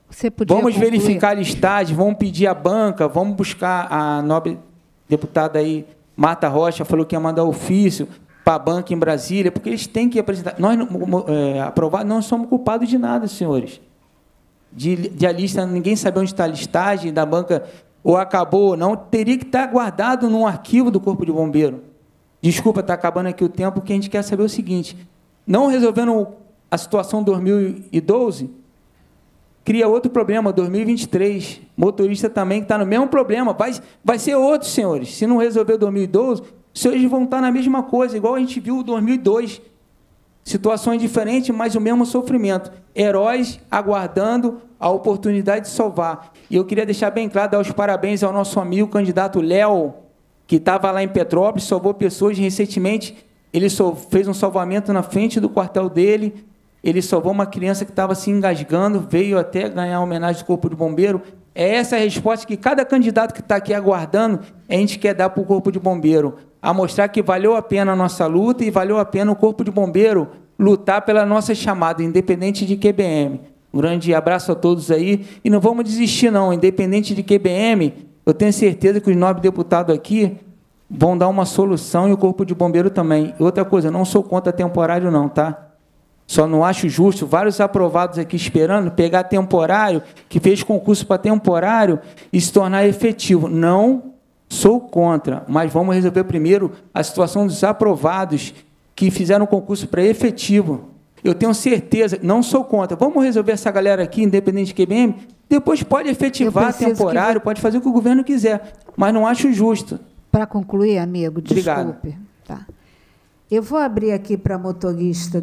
Speaker 1: Você podia
Speaker 7: Vamos
Speaker 1: concluir?
Speaker 7: verificar a listagem, vamos pedir a banca, vamos buscar a nobre deputada aí, Marta Rocha, falou que ia mandar ofício para a banca em Brasília, porque eles têm que apresentar. Nós, aprovar, não somos culpados de nada, senhores. De a lista, ninguém sabe onde está a listagem da banca, ou acabou ou não, teria que estar guardado num arquivo do Corpo de Bombeiro. Desculpa, está acabando aqui o tempo, que a gente quer saber o seguinte, não resolvendo a situação 2012, cria outro problema, 2023, motorista também que está no mesmo problema, vai ser outro, senhores, se não resolver 2012, os senhores vão estar na mesma coisa, igual a gente viu em 2002, situações diferentes, mas o mesmo sofrimento, heróis aguardando a oportunidade de salvar. E eu queria deixar bem claro, dar os parabéns ao nosso amigo candidato Léo, que estava lá em Petrópolis, salvou pessoas recentemente, ele fez um salvamento na frente do quartel dele, ele salvou uma criança que estava se engasgando, veio até ganhar a homenagem do Corpo de Bombeiro. É essa a resposta que cada candidato que está aqui aguardando, a gente quer dar para o Corpo de Bombeiro, a mostrar que valeu a pena a nossa luta e valeu a pena o Corpo de Bombeiro lutar pela nossa chamada, independente de QBM. Um grande abraço a todos aí, e não vamos desistir não, independente de QBM, eu tenho certeza que os nobres deputados aqui vão dar uma solução e o Corpo de Bombeiro também. E outra coisa, não sou contra temporário não, tá? Só não acho justo, vários aprovados aqui esperando, pegar temporário, que fez concurso para temporário, e se tornar efetivo. Não sou contra, mas vamos resolver primeiro a situação dos aprovados que fizeram concurso para efetivo. Eu tenho certeza, não sou contra. Vamos resolver essa galera aqui, independente de QBM, depois pode efetivar temporário, pode fazer o que o governo quiser, mas não acho justo.
Speaker 1: Para concluir, amigo, desculpe.
Speaker 7: Obrigado.
Speaker 1: Tá. Eu vou abrir aqui para motorista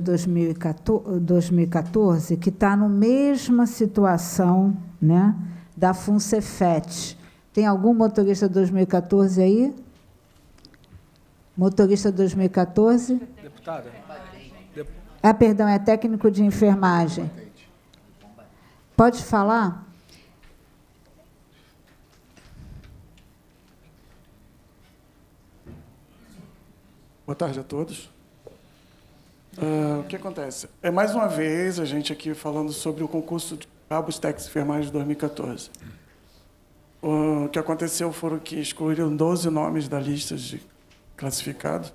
Speaker 1: 2014, que está na mesma situação, né, da FUNCEFET. Tem algum motorista 2014 aí? Motorista 2014?
Speaker 3: Deputada.
Speaker 1: Ah, perdão, é técnico de enfermagem. Pode falar?
Speaker 8: Boa tarde a todos. O que acontece? É mais uma vez a gente aqui falando sobre o concurso de cabos técnicos de enfermagem de 2014. O que aconteceu foram que excluíram 12 nomes da lista de classificados.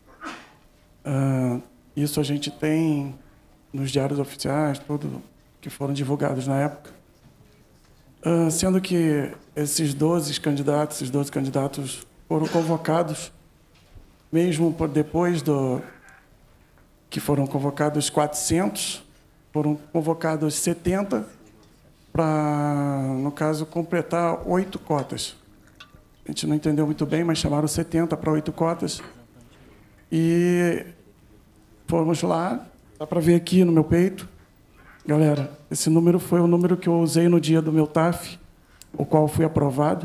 Speaker 8: Isso a gente tem nos diários oficiais, tudo que foram divulgados na época. Sendo que esses 12 candidatos foram convocados mesmo depois que foram convocados 400, foram convocados 70 para, no caso, completar 8 cotas. A gente não entendeu muito bem, mas chamaram 70 para 8 cotas. E fomos lá, dá para ver aqui no meu peito. Galera, esse número foi o número que eu usei no dia do meu TAF, o qual fui aprovado.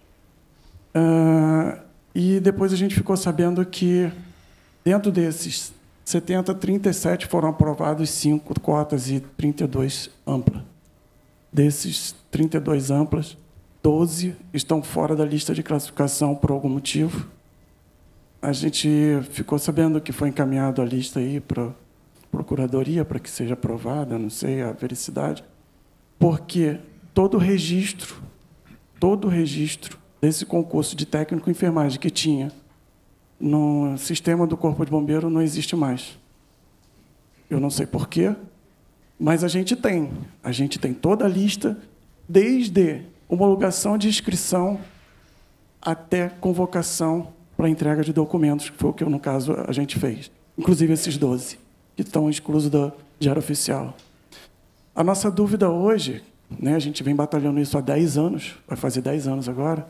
Speaker 8: E depois a gente ficou sabendo que, dentro desses 70, 37 foram aprovados 5 cotas e 32 amplas. Desses 32 amplas, 12 estão fora da lista de classificação por algum motivo. A gente ficou sabendo que foi encaminhado a lista aí para a Procuradoria para que seja aprovada, não sei a veracidade, porque todo o registro desse concurso de técnico em enfermagem que tinha no sistema do Corpo de Bombeiro não existe mais. Eu não sei porquê, mas a gente tem toda a lista, desde homologação de inscrição até convocação para entrega de documentos, que foi o que, no caso, a gente fez. Inclusive esses 12, que estão exclusos do Diário Oficial. A nossa dúvida hoje, né, a gente vem batalhando isso há 10 anos, vai fazer 10 anos agora,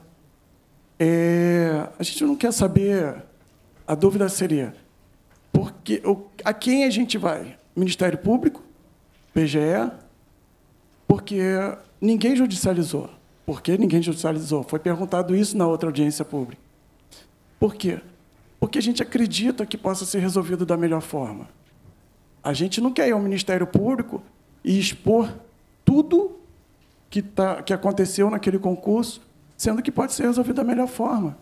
Speaker 8: a gente não quer saber, a dúvida seria, porque, a quem a gente vai? Ministério Público? PGE? Porque ninguém judicializou. Por que ninguém judicializou? Foi perguntado isso na outra audiência pública. Por quê? Porque a gente acredita que possa ser resolvido da melhor forma. A gente não quer ir ao Ministério Público e expor tudo que aconteceu naquele concurso, sendo que pode ser resolvido da melhor forma.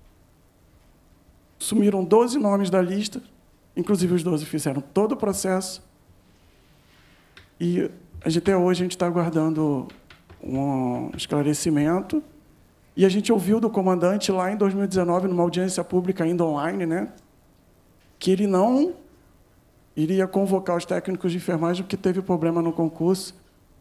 Speaker 8: Sumiram 12 nomes da lista, inclusive os 12 fizeram todo o processo, e até hoje a gente está aguardando um esclarecimento, e a gente ouviu do comandante lá em 2019, numa audiência pública ainda online, né, que ele não iria convocar os técnicos de enfermagem porque teve problemas no concurso,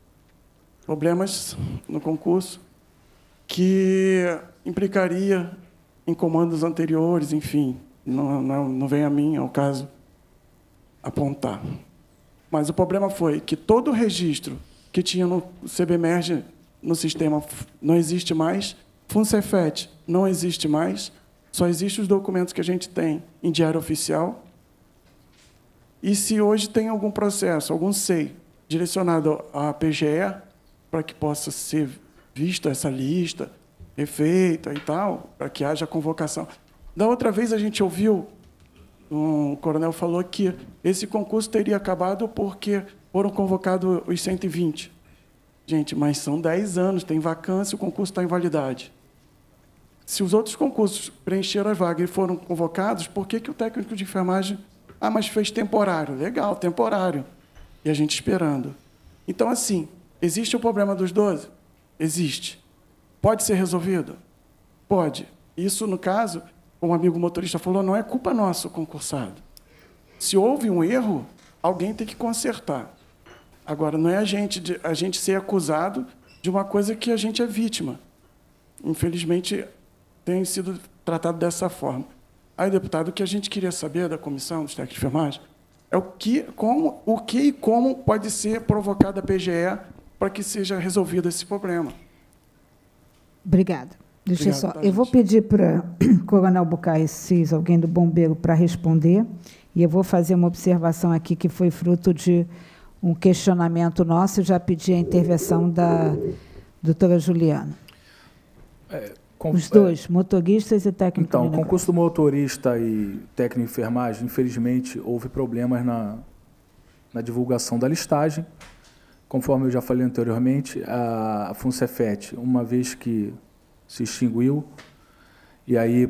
Speaker 8: que implicaria em comandos anteriores, enfim, não vem a mim, ao caso, apontar. Mas o problema foi que todo o registro que tinha no CBMERG, no sistema, não existe mais, FUNCEFET não existe mais, só existem os documentos que a gente tem em diário oficial. E se hoje tem algum processo, algum SEI, direcionado à PGE, para que possa ser vista essa lista, refeita e tal, para que haja convocação. Da outra vez a gente ouviu, o coronel falou que esse concurso teria acabado porque foram convocados os 120. Gente, mas são 10 anos, tem vacância, o concurso está em validade. Se os outros concursos preencheram as vagas e foram convocados, por que o técnico de enfermagem... Ah, mas fez temporário. Legal, temporário. E a gente esperando. Então, assim, existe o problema dos 12? Existe. Pode ser resolvido? Pode. Isso, no caso, como um amigo motorista falou, não é culpa nossa, o concursado. Se houve um erro, alguém tem que consertar. Agora, não é a gente ser acusado de uma coisa que a gente é vítima. Infelizmente, tem sido tratado dessa forma. Aí, deputado, o que a gente queria saber da comissão dos técnicos de enfermagem é o que e como pode ser provocada a PGE para que seja resolvido esse problema.
Speaker 1: Obrigada.
Speaker 8: Obrigado,
Speaker 1: eu vou pedir para o Coronel Bucay Cis, alguém do Bombeiro, para responder, e eu vou fazer uma observação aqui que foi fruto de um questionamento nosso, e já pedi a intervenção da doutora Juliana. Os dois, motoristas e técnico.
Speaker 3: Então, o concurso do motorista e técnico de enfermagem, infelizmente, houve problemas na divulgação da listagem. Conforme eu já falei anteriormente, a FUNCEFET, uma vez que se extinguiu, e aí,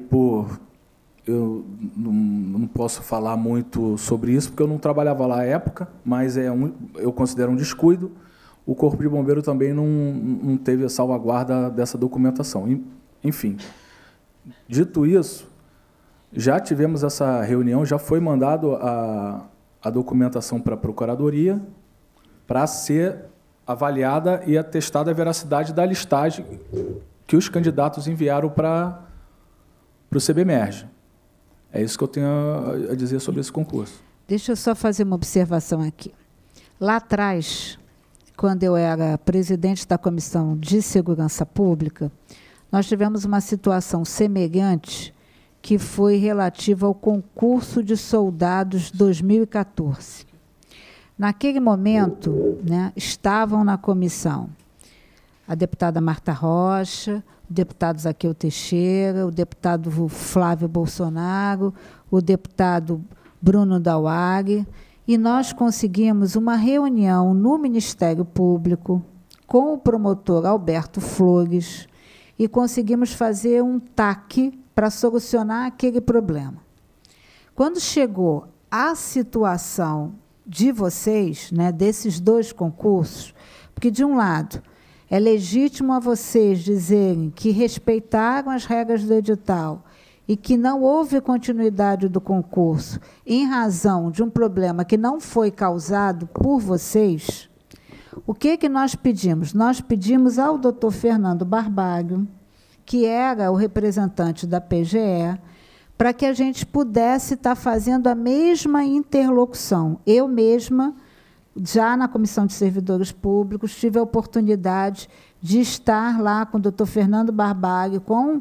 Speaker 3: eu não posso falar muito sobre isso, porque eu não trabalhava lá à época, mas eu considero um descuido. O Corpo de Bombeiro também não teve a salvaguarda dessa documentação. Enfim, dito isso, já tivemos essa reunião, já foi mandado a documentação para a Procuradoria para ser avaliada e atestada a veracidade da listagem que os candidatos enviaram para o CBMERG. É isso que eu tenho a dizer sobre esse concurso.
Speaker 1: Deixa eu só fazer uma observação aqui. Lá atrás, quando eu era presidente da Comissão de Segurança Pública, nós tivemos uma situação semelhante que foi relativa ao concurso de soldados 2014. Naquele momento, né, estavam na comissão a deputada Marta Rocha, o deputado Zaqueu Teixeira, o deputado Flávio Bolsonaro, o deputado Bruno Dauag, e nós conseguimos uma reunião no Ministério Público com o promotor Alberto Flores, e conseguimos fazer um TAC para solucionar aquele problema. Quando chegou a situação de vocês, né, desses dois concursos, porque, de um lado, é legítimo a vocês dizerem que respeitaram as regras do edital e que não houve continuidade do concurso em razão de um problema que não foi causado por vocês. O que nós pedimos? Nós pedimos ao doutor Fernando Barbalho, que era o representante da PGE, para que a gente pudesse estar fazendo a mesma interlocução. Eu mesma, já na Comissão de Servidores Públicos, tive a oportunidade de estar lá com o doutor Fernando Barbalho, com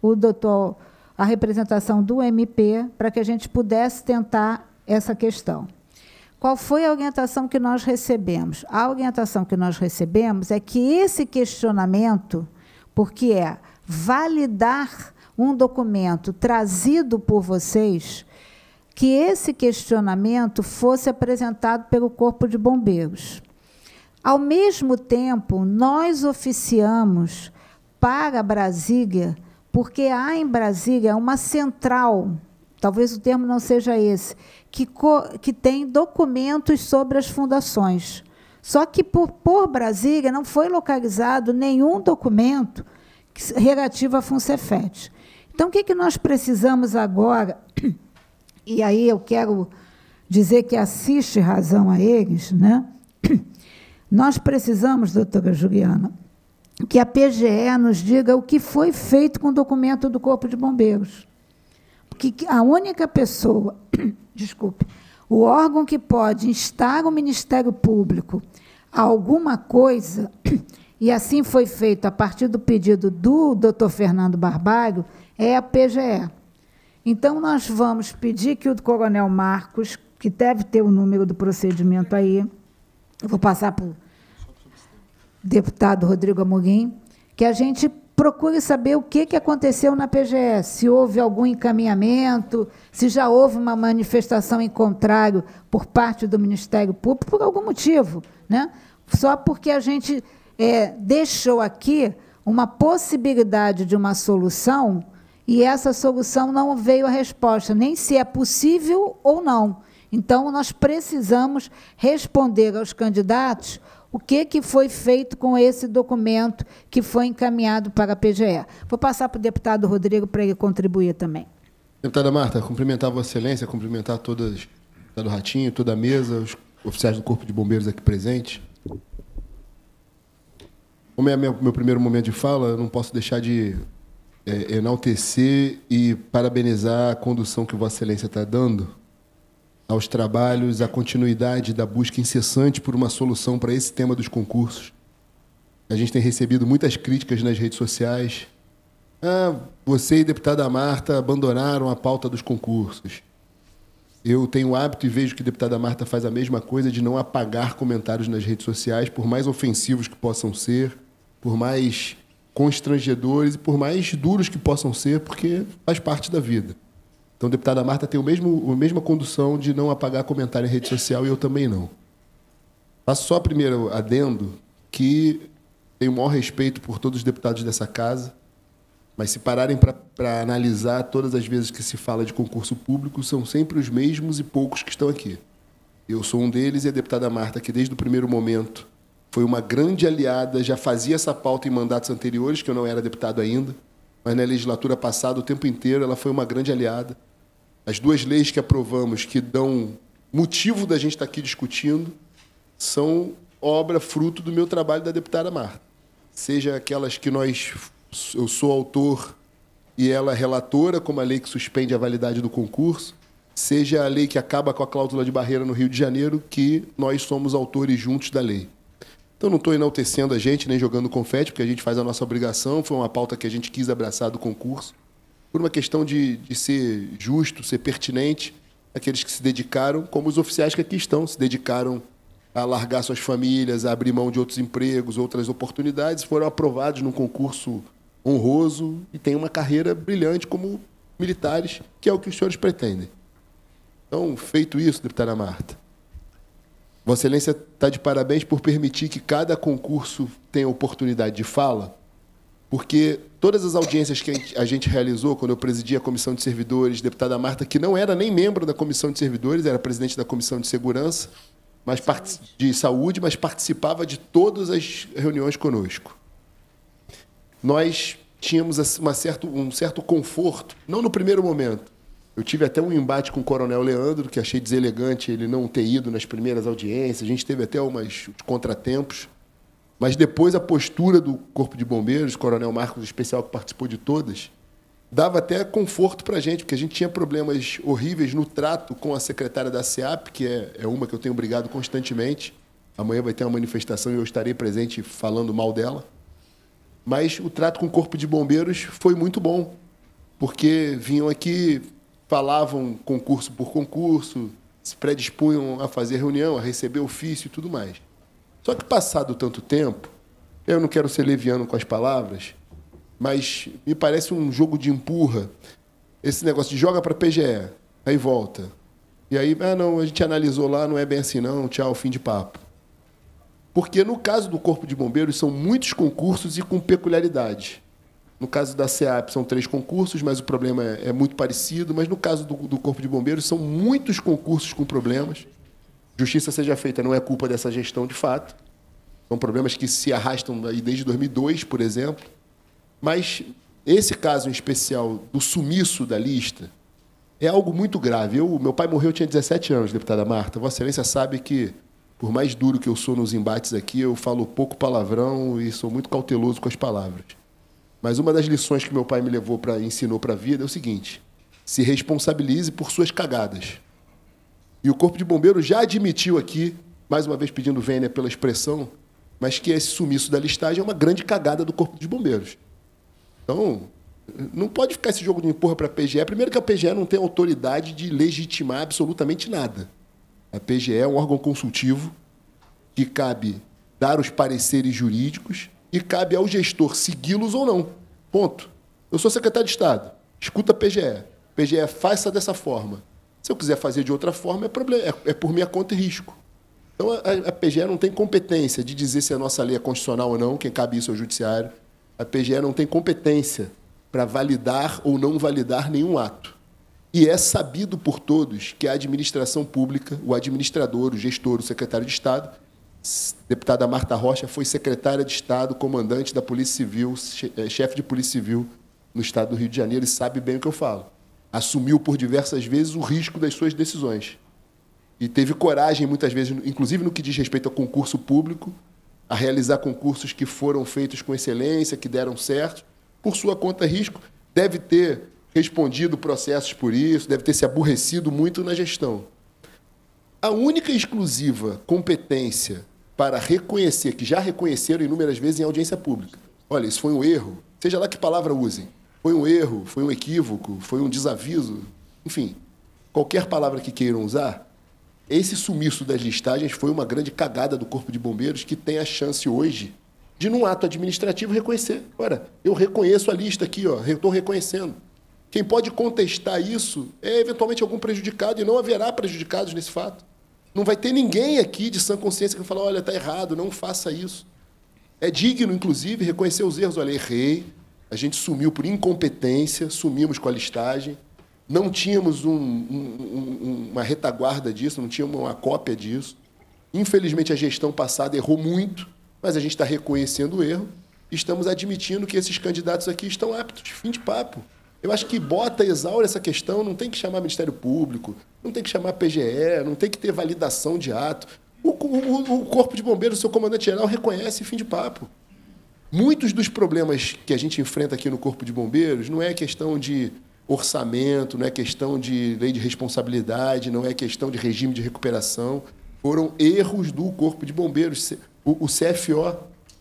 Speaker 1: a representação do MP, para que a gente pudesse tentar essa questão. Qual foi a orientação que nós recebemos? A orientação que nós recebemos é que esse questionamento, porque é validar um documento trazido por vocês, que esse questionamento fosse apresentado pelo Corpo de Bombeiros. Ao mesmo tempo, nós oficiamos para Brasília, porque há em Brasília uma central, talvez o termo não seja esse, que tem documentos sobre as fundações, Só que, por Brasília, não foi localizado nenhum documento relativo à FUNCEFET. Então, o que nós precisamos agora? E aí eu quero dizer que assiste razão a eles, né? Nós precisamos, doutora Juliana, que a PGE nos diga o que foi feito com o documento do Corpo de Bombeiros. Porque a única pessoa, desculpe, o órgão que pode instar o Ministério Público a alguma coisa, e assim foi feito a partir do pedido do doutor Fernando Barbalho, é a PGE. Então, nós vamos pedir que o coronel Marcos, que deve ter o número do procedimento aí, eu vou passar para o deputado Rodrigo Amorim, que a gente procure saber o que aconteceu na PGE, se houve algum encaminhamento, se já houve uma manifestação em contrário por parte do Ministério Público, por algum motivo, né? Só porque a gente deixou aqui uma possibilidade de uma solução e essa solução não veio a resposta, nem se é possível ou não. Então, nós precisamos responder aos candidatos o que foi feito com esse documento que foi encaminhado para a PGE. Vou passar para o deputado Rodrigo para ele contribuir também.
Speaker 9: Deputada Marta, cumprimentar a Vossa Excelência, cumprimentar todas, do Ratinho, toda a mesa, os oficiais do Corpo de Bombeiros aqui presentes. Como é meu primeiro momento de fala, eu não posso deixar de enaltecer e parabenizar a condução que Vossa Excelência está dando aos trabalhos, à continuidade da busca incessante por uma solução para esse tema dos concursos. A gente tem recebido muitas críticas nas redes sociais. Você e a deputada Marta abandonaram a pauta dos concursos. Eu tenho o hábito e vejo que a deputada Marta faz a mesma coisa de não apagar comentários nas redes sociais, por mais ofensivos que possam ser, por mais constrangedores e por mais duros que possam ser, porque faz parte da vida. Então, a deputada Marta tem a mesma condução de não apagar comentário em rede social e eu também não. Faço só primeiro adendo que tenho o maior respeito por todos os deputados dessa casa, mas se pararem para analisar todas as vezes que se fala de concurso público, são sempre os mesmos e poucos que estão aqui. Eu sou um deles e a deputada Marta, que desde o primeiro momento foi uma grande aliada, já fazia essa pauta em mandatos anteriores, que eu não era deputado ainda, mas na legislatura passada, o tempo inteiro, ela foi uma grande aliada. As duas leis que aprovamos, que dão motivo da gente estar aqui discutindo, são obra, fruto do meu trabalho da deputada Marta. Seja aquelas que eu sou autor e ela relatora, como a lei que suspende a validade do concurso, seja a lei que acaba com a cláusula de barreira no Rio de Janeiro, que nós somos autores juntos da lei. Então, não estou enaltecendo a gente, nem jogando confete, porque a gente faz a nossa obrigação, foi uma pauta que a gente quis abraçar do concurso, por uma questão de ser justo, ser pertinente, aqueles que se dedicaram, como os oficiais que aqui estão, se dedicaram a largar suas famílias, a abrir mão de outros empregos, outras oportunidades, foram aprovados num concurso honroso e têm uma carreira brilhante como militares, que é o que os senhores pretendem. Então, feito isso, deputada Marta, Vossa Excelência está de parabéns por permitir que cada concurso tenha oportunidade de fala, porque todas as audiências que a gente realizou, quando eu presidi a Comissão de Servidores, deputada Marta, que não era nem membro da Comissão de Servidores, era presidente da Comissão de Segurança, de Saúde, mas participava de todas as reuniões conosco. Nós tínhamos um certo conforto, não no primeiro momento. Eu tive até um embate com o coronel Leandro, que achei deselegante ele não ter ido nas primeiras audiências, a gente teve até uns contratempos, mas depois a postura do Corpo de Bombeiros, o coronel Marcos, especial, que participou de todas, dava até conforto para a gente, porque a gente tinha problemas horríveis no trato com a secretária da SEAP, que é uma que eu tenho brigado constantemente. Amanhã vai ter uma manifestação e eu estarei presente falando mal dela. Mas o trato com o Corpo de Bombeiros foi muito bom, porque vinham aqui, falavam concurso por concurso, se predispunham a fazer reunião, a receber ofício e tudo mais. Só que, passado tanto tempo, eu não quero ser leviano com as palavras, mas me parece um jogo de empurra. Esse negócio de joga para a PGE, aí volta. E aí, não, a gente analisou lá, não é bem assim não, tchau, fim de papo. Porque no caso do Corpo de Bombeiros são muitos concursos e com peculiaridade. No caso da SEAP são 3 concursos, mas o problema é muito parecido. Mas no caso do Corpo de Bombeiros são muitos concursos com problemas. justiça seja feita não é culpa dessa gestão de fato. São problemas que se arrastam aí desde 2002, por exemplo. Mas esse caso em especial do sumiço da lista é algo muito grave. Meu pai morreu, eu tinha 17 anos, deputada Marta. Vossa Excelência sabe que, por mais duro que eu sou nos embates aqui, eu falo pouco palavrão e sou muito cauteloso com as palavras. Mas uma das lições que meu pai me ensinou para a vida é o seguinte: se responsabilize por suas cagadas. E o Corpo de Bombeiros já admitiu aqui, mais uma vez pedindo vênia pela expressão, mas que esse sumiço da listagem é uma grande cagada do Corpo de Bombeiros. Então, não pode ficar esse jogo de empurra para a PGE. Primeiro que a PGE não tem autoridade de legitimar absolutamente nada. A PGE é um órgão consultivo que cabe dar os pareceres jurídicos e cabe ao gestor segui-los ou não. Ponto. Eu sou secretário de Estado. Escuta a PGE. PGE, faça dessa forma. Se eu quiser fazer de outra forma, é por minha conta e risco. Então, a PGE não tem competência de dizer se a nossa lei é constitucional ou não, quem cabe isso é o Judiciário. A PGE não tem competência para validar ou não validar nenhum ato. E é sabido por todos que a administração pública, o administrador, o gestor, o secretário de Estado, deputada Marta Rocha, foi secretária de Estado, comandante da Polícia Civil, chefe de Polícia Civil no Estado do Rio de Janeiro, e sabe bem o que eu falo. Assumiu por diversas vezes o risco das suas decisões. E teve coragem, muitas vezes, inclusive no que diz respeito ao concurso público, a realizar concursos que foram feitos com excelência, que deram certo, por sua conta e risco. Deve ter respondido processos por isso, deve ter se aborrecido muito na gestão. A única e exclusiva competência para reconhecer, que já reconheceram inúmeras vezes em audiência pública, olha, isso foi um erro, seja lá que palavra usem, foi um erro, foi um equívoco, foi um desaviso, enfim, qualquer palavra que queiram usar, esse sumiço das listagens foi uma grande cagada do Corpo de Bombeiros, que tem a chance hoje de, num ato administrativo, reconhecer. Ora, eu reconheço a lista aqui, estou reconhecendo. Quem pode contestar isso é, eventualmente, algum prejudicado, e não haverá prejudicados nesse fato. Não vai ter ninguém aqui de sã consciência que vai falar, olha, está errado, não faça isso. É digno, inclusive, reconhecer os erros. Olha, errei, a gente sumiu por incompetência, sumimos com a listagem, não tínhamos uma retaguarda disso, não tínhamos uma cópia disso. Infelizmente, a gestão passada errou muito, mas a gente está reconhecendo o erro e estamos admitindo que esses candidatos aqui estão aptos. Fim de papo. Eu acho que bota, exaure essa questão, não tem que chamar Ministério Público, não tem que chamar PGE, não tem que ter validação de ato. O Corpo de Bombeiros, o seu comandante-geral, reconhece, fim de papo. Muitos dos problemas que a gente enfrenta aqui no Corpo de Bombeiros não é questão de orçamento, não é questão de lei de responsabilidade, não é questão de regime de recuperação. Foram erros do Corpo de Bombeiros. O CFO,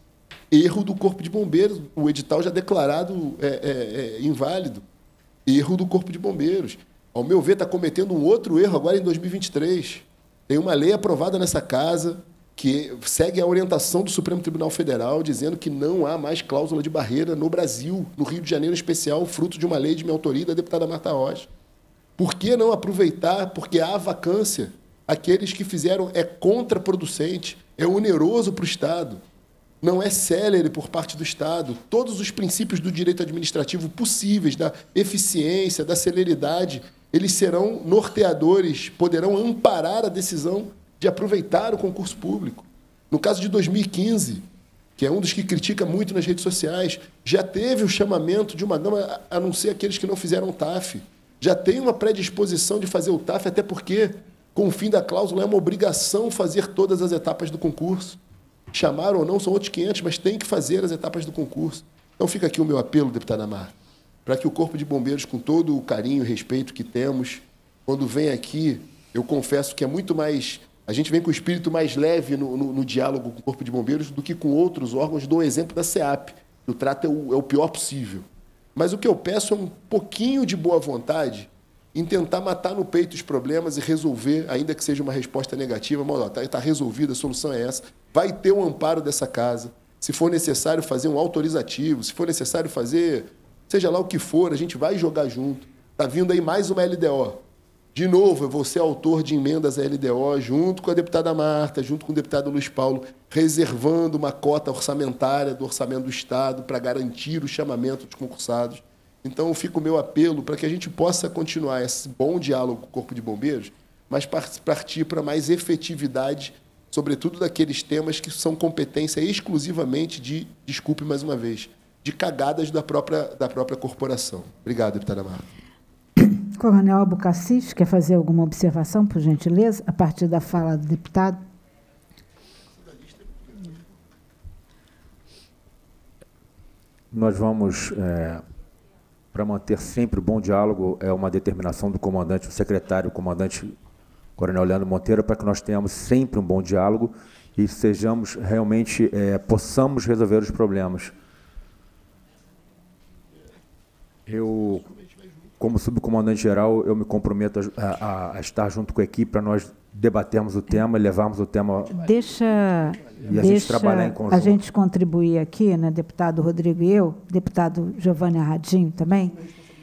Speaker 9: erro do Corpo de Bombeiros, o edital já declarado inválido. Erro do Corpo de Bombeiros. Ao meu ver, está cometendo um outro erro agora em 2023. Tem uma lei aprovada nessa casa que segue a orientação do Supremo Tribunal Federal, dizendo que não há mais cláusula de barreira no Brasil, no Rio de Janeiro em especial, fruto de uma lei de minha autoria da deputada Marta Rocha. Por que não aproveitar? Porque há vacância. Aqueles que fizeram é contraproducente, é oneroso para o Estado, não é célere por parte do Estado. Todos os princípios do direito administrativo possíveis, da eficiência, da celeridade, eles serão norteadores, poderão amparar a decisão de aproveitar o concurso público. No caso de 2015, que é um dos que critica muito nas redes sociais, já teve o chamamento de uma gama, a não ser aqueles que não fizeram o TAF. Já tem uma predisposição de fazer o TAF, até porque, com o fim da cláusula, é uma obrigação fazer todas as etapas do concurso. Chamar ou não são outros 500, mas tem que fazer as etapas do concurso. Então fica aqui o meu apelo, deputada Marta, para que o Corpo de Bombeiros, com todo o carinho e respeito que temos, quando vem aqui, eu confesso que é muito mais... A gente vem com o espírito mais leve no diálogo com o Corpo de Bombeiros do que com outros órgãos. Dou o exemplo da SEAP, que o trato é o pior possível. Mas o que eu peço é um pouquinho de boa vontade em tentar matar no peito os problemas e resolver, ainda que seja uma resposta negativa, mas está resolvida, a solução é essa. Vai ter um amparo dessa casa. Se for necessário fazer um autorizativo, se for necessário fazer, seja lá o que for, a gente vai jogar junto. Está vindo aí mais uma LDO. De novo, eu vou ser autor de emendas à LDO, junto com a deputada Marta, junto com o deputado Luiz Paulo, reservando uma cota orçamentária do orçamento do Estado para garantir o chamamento dos concursados. Então, fica o meu apelo para que a gente possa continuar esse bom diálogo com o Corpo de Bombeiros, mas partir para mais efetividade, sobretudo daqueles temas que são competência exclusivamente de, desculpe mais uma vez, de cagadas da própria corporação. Obrigado, deputada Marta.
Speaker 1: Coronel Albucacis, quer fazer alguma observação, por gentileza, a partir da fala do deputado?
Speaker 2: Nós vamos, para manter sempre o bom diálogo, é uma determinação do comandante, do secretário, o comandante Coronel Leandro Monteiro, para que nós tenhamos sempre um bom diálogo e sejamos realmente, possamos resolver os problemas. Eu, como subcomandante-geral, eu me comprometo a estar junto com a equipe para nós debatermos o tema e levarmos o tema e a gente trabalhar em conjunto.
Speaker 1: A gente contribuir aqui, né, deputado Rodrigo e eu, deputado Giovanni Arradinho também.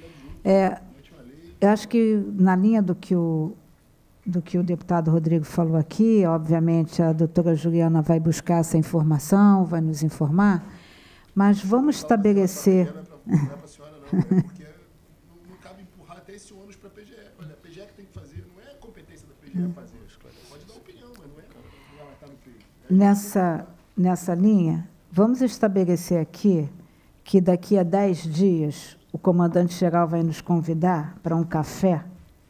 Speaker 1: Eu acho que, na linha do que o deputado Rodrigo falou aqui, obviamente a doutora Juliana vai buscar essa informação, vai nos informar, mas vamos estabelecer...
Speaker 9: Porque não cabe empurrar até esse ônus para a PGE. Olha, a PGE que tem que fazer, não é a competência da PGE fazer. Pode dar opinião, mas não é ela está no peito.
Speaker 1: Nessa linha, vamos estabelecer aqui que daqui a 10 dias o comandante-geral vai nos convidar para um café,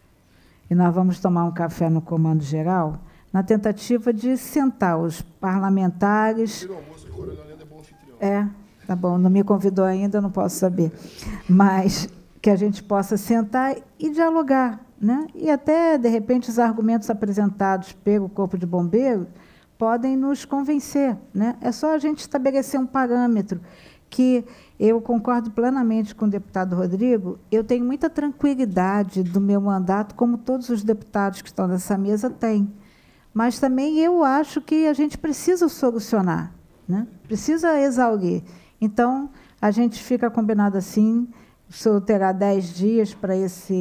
Speaker 1: e nós vamos tomar um café no comando-geral, na tentativa de sentar os parlamentares...
Speaker 9: O almoço do Coronel Leandro é bom anfitrião.
Speaker 1: Tá bom, não me convidou ainda, não posso saber. Mas que a gente possa sentar e dialogar, né? E até, de repente, os argumentos apresentados pelo Corpo de Bombeiros podem nos convencer, né? É só a gente estabelecer um parâmetro que eu concordo plenamente com o deputado Rodrigo. Eu tenho muita tranquilidade do meu mandato, como todos os deputados que estão nessa mesa têm. Mas também eu acho que a gente precisa solucionar, né? Precisa exaurir. Então, a gente fica combinado assim, o senhor terá 10 dias para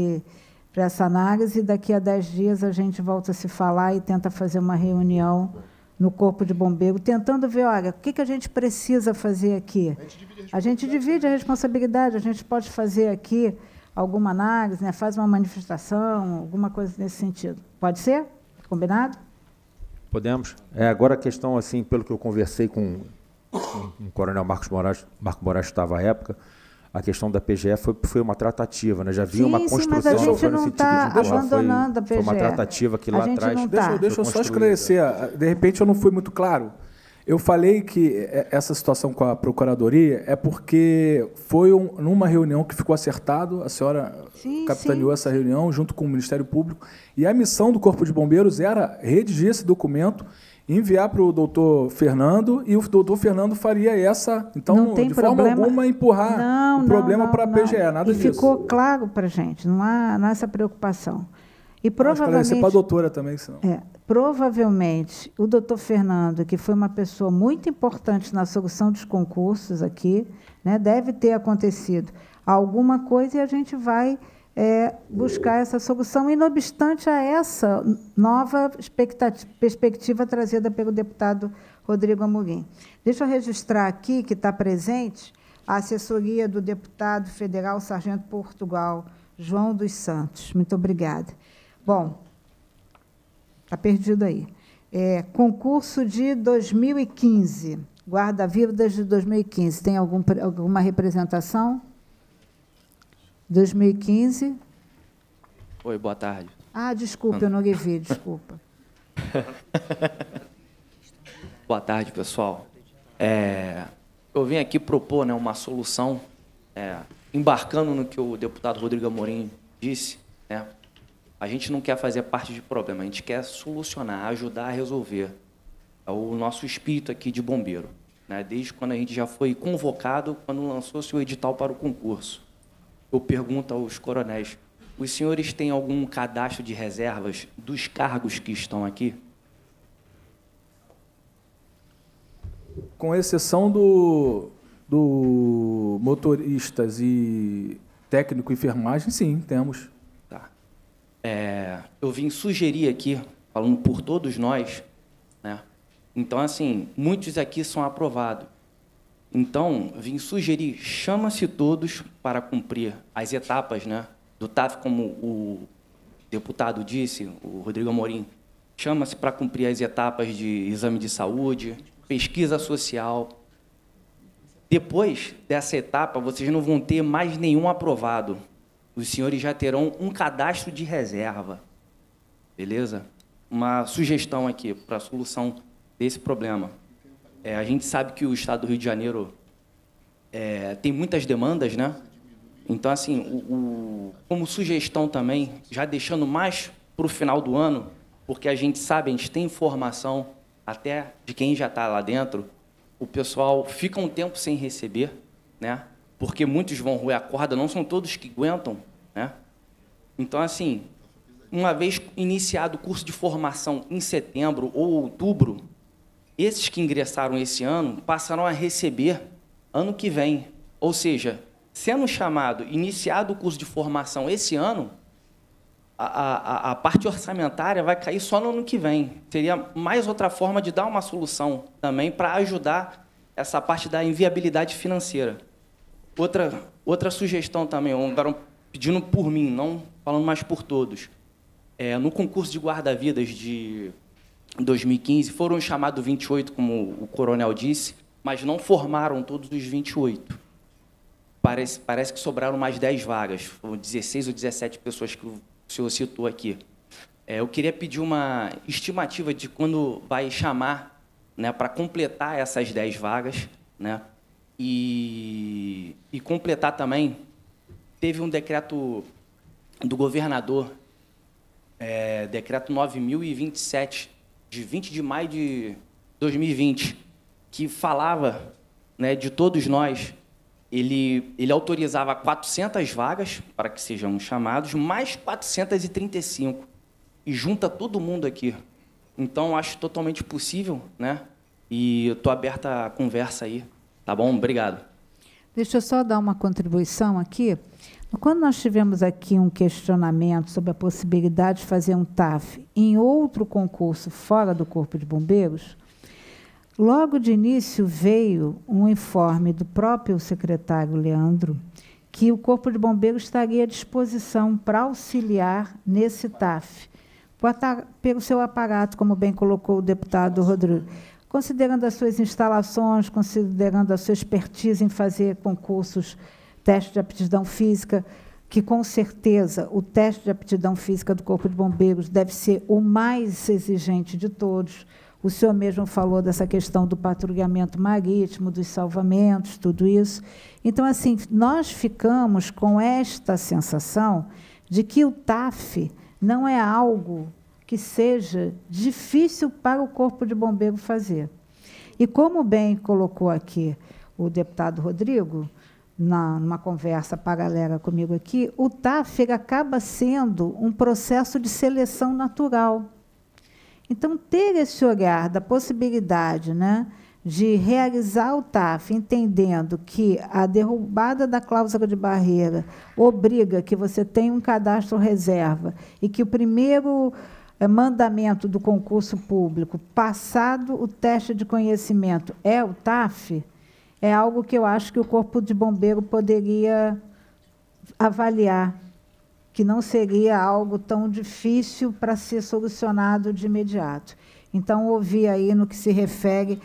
Speaker 1: essa análise, e daqui a 10 dias a gente volta a se falar e tenta fazer uma reunião no Corpo de Bombeiro, tentando ver, olha, o que a gente precisa fazer aqui? A gente divide a responsabilidade, a gente pode fazer aqui alguma análise, né, faz uma manifestação, alguma coisa nesse sentido. Pode ser? Combinado?
Speaker 2: Podemos. Agora a questão, assim, pelo que eu conversei com o coronel Marco Moraes estava à época, a questão da PGE foi uma tratativa, né? Já havia uma construção.
Speaker 1: Mas a gente não está abandonando a PGE.
Speaker 2: Foi uma tratativa que lá atrás...
Speaker 3: Deixa eu só esclarecer. De repente eu não fui muito claro. Eu falei que essa situação com a Procuradoria é porque foi numa reunião que ficou acertado, a senhora capitaneou essa reunião junto com o Ministério Público, e a missão do Corpo de Bombeiros era redigir esse documento, enviar para o doutor Fernando, e o doutor Fernando faria essa, então, de forma alguma, empurrar o problema para a PGE, nada disso.
Speaker 1: E ficou claro para a gente, não há essa preocupação. E provavelmente...
Speaker 3: para a doutora também, senão.
Speaker 1: Provavelmente, o doutor Fernando, que foi uma pessoa muito importante na solução dos concursos aqui, né, deve ter acontecido alguma coisa, e a gente vai buscar essa solução, e, não obstante a essa nova perspectiva trazida pelo deputado Rodrigo Amorim. Deixa eu registrar aqui que está presente a assessoria do deputado federal Sargento Portugal, João dos Santos. Muito obrigada. Bom, está perdido aí. Concurso de 2015, guarda-vidas de 2015. Tem alguma representação? 2015.
Speaker 10: Oi, boa tarde.
Speaker 1: Desculpe, eu não lhe vi, desculpa.
Speaker 10: Boa tarde, pessoal. Eu vim aqui propor, né, uma solução, embarcando no que o deputado Rodrigo Amorim disse, né? A gente não quer fazer parte de problema, a gente quer solucionar, ajudar a resolver. É o nosso espírito aqui de bombeiro, né? Desde quando a gente já foi convocado, quando lançou-se o edital para o concurso. Eu pergunto aos coronéis, os senhores têm algum cadastro de reservas dos cargos que estão aqui?
Speaker 3: Com exceção do motoristas e técnico enfermagem, sim, temos.
Speaker 10: Tá. Eu vim sugerir aqui, falando por todos nós, né? Então, assim, muitos aqui são aprovados. Então, vim sugerir, chama-se todos para cumprir as etapas, né, do TAF, como o deputado disse, o Rodrigo Amorim, chama-se para cumprir as etapas de exame de saúde, pesquisa social. Depois dessa etapa, vocês não vão ter mais nenhum aprovado. Os senhores já terão um cadastro de reserva. Beleza? Uma sugestão aqui para a solução desse problema. A gente sabe que o Estado do Rio de Janeiro tem muitas demandas, né? Então, assim, como sugestão também, já deixando mais para o final do ano, porque a gente sabe, a gente tem informação até de quem já está lá dentro, o pessoal fica um tempo sem receber, né? Porque muitos vão roer a corda, não são todos que aguentam, né? Então, assim, uma vez iniciado o curso de formação em setembro ou outubro, esses que ingressaram esse ano passarão a receber ano que vem. Ou seja, sendo chamado, iniciado o curso de formação esse ano, a parte orçamentária vai cair só no ano que vem. Seria mais outra forma de dar uma solução também para ajudar essa parte da inviabilidade financeira. Outra sugestão também, agora pedindo por mim, não falando mais por todos. No concurso de guarda-vidas de 2015, foram chamados 28, como o coronel disse, mas não formaram todos os 28. Parece que sobraram mais 10 vagas, foram 16 ou 17 pessoas que o senhor citou aqui. Eu queria pedir uma estimativa de quando vai chamar, né, para completar essas 10 vagas, né, e completar também, teve um decreto do governador, decreto 9.027, de 20 de maio de 2020, que falava, né, de todos nós. Ele autorizava 400 vagas para que sejamos chamados, mais 435, e junta todo mundo aqui. Então, acho totalmente possível, né? E eu estou aberta à conversa aí, tá bom? Obrigado.
Speaker 1: Deixa eu só dar uma contribuição aqui. Quando nós tivemos aqui um questionamento sobre a possibilidade de fazer um TAF em outro concurso fora do Corpo de Bombeiros, logo de início veio um informe do próprio secretário Leandro que o Corpo de Bombeiros estaria à disposição para auxiliar nesse TAF, pelo seu aparato, como bem colocou o deputado Rodrigo, considerando as suas instalações, considerando a sua expertise em fazer concursos, teste de aptidão física, que, com certeza, o teste de aptidão física do Corpo de Bombeiros deve ser o mais exigente de todos. O senhor mesmo falou dessa questão do patrulhamento marítimo, dos salvamentos, tudo isso. Então, assim, nós ficamos com esta sensação de que o TAF não é algo que seja difícil para o Corpo de Bombeiro fazer. E, como bem colocou aqui o deputado Rodrigo, numa conversa paralela comigo aqui, o TAF acaba sendo um processo de seleção natural. Então, ter esse olhar da possibilidade, né, de realizar o TAF, entendendo que a derrubada da cláusula de barreira obriga que você tenha um cadastro reserva e que o primeiro mandamento do concurso público, passado o teste de conhecimento, é o TAF, é algo que eu acho que o Corpo de Bombeiro poderia avaliar, que não seria algo tão difícil para ser solucionado de imediato. Então, ouvi aí no que se refere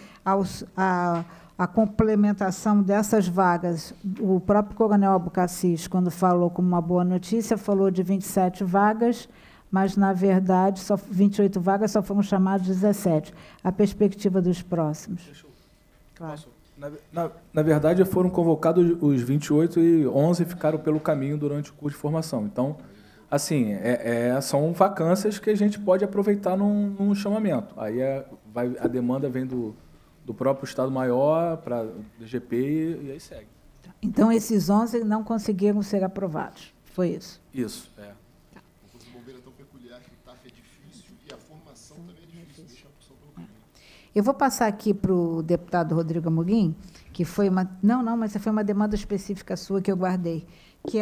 Speaker 1: à complementação dessas vagas, o próprio coronel Albucacis, quando falou como uma boa notícia, falou de 27 vagas, mas, na verdade, só 28 vagas, só foram chamados 17. A perspectiva dos próximos. Claro.
Speaker 3: Na verdade, foram convocados os 28 e 11 ficaram pelo caminho durante o curso de formação. Então, assim, são vacâncias que a gente pode aproveitar num chamamento. Aí a demanda vem do próprio Estado-Maior para o DGP e aí segue.
Speaker 1: Então, esses 11 não conseguiram ser aprovados. Foi isso?
Speaker 3: Isso,
Speaker 9: O curso de bombeiro é tão peculiar que o TAF é difícil e a formação também é difícil. Deixa a pessoa pelo caminho.
Speaker 1: Eu vou passar aqui para o deputado Rodrigo Amorim, que foi uma... Não, mas foi uma demanda específica sua que eu guardei, que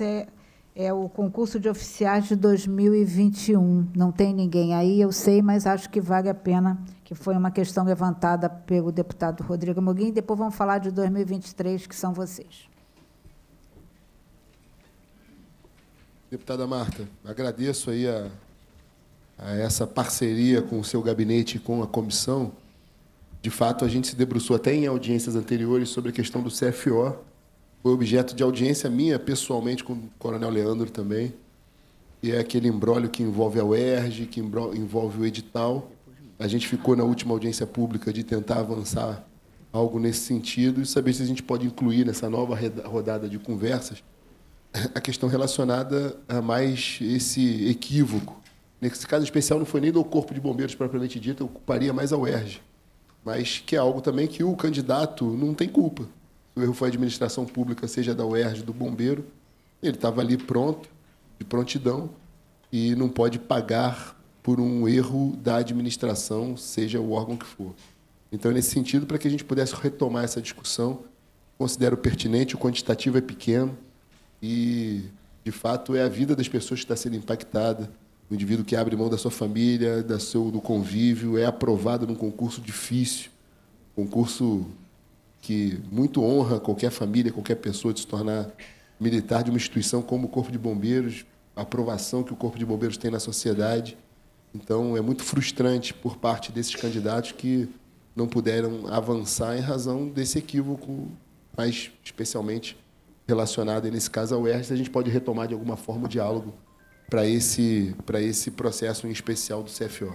Speaker 1: é o concurso de oficiais de 2021. Não tem ninguém aí, eu sei, mas acho que vale a pena, que foi uma questão levantada pelo deputado Rodrigo Amorim. Depois vamos falar de 2023, que são vocês.
Speaker 9: Deputada Marta, agradeço aí a essa parceria com o seu gabinete e com a comissão. De fato, a gente se debruçou até em audiências anteriores sobre a questão do CFO. Foi objeto de audiência minha, pessoalmente, com o Coronel Leandro também. E é aquele imbróglio que envolve a UERJ, que envolve o edital. A gente ficou na última audiência pública de tentar avançar algo nesse sentido e saber se a gente pode incluir nessa nova rodada de conversas a questão relacionada a mais esse equívoco. Nesse caso especial, não foi nem do Corpo de Bombeiros propriamente dito, eu culparia mais a UERJ, mas que é algo também que o candidato não tem culpa. Se o erro foi a administração pública, seja da UERJ, do bombeiro, ele estava ali pronto, de prontidão, e não pode pagar por um erro da administração, seja o órgão que for. Então, nesse sentido, para que a gente pudesse retomar essa discussão, considero pertinente, o quantitativo é pequeno e, de fato, é a vida das pessoas que está sendo impactada. O indivíduo que abre mão da sua família, do convívio, é aprovado num concurso difícil, concurso que muito honra qualquer família, qualquer pessoa de se tornar militar de uma instituição como o Corpo de Bombeiros, a aprovação que o Corpo de Bombeiros tem na sociedade. Então, é muito frustrante por parte desses candidatos que não puderam avançar em razão desse equívoco, mais especialmente relacionado, nesse caso, ao UERJ. A gente pode retomar de alguma forma o diálogo para esse processo em especial do CFO.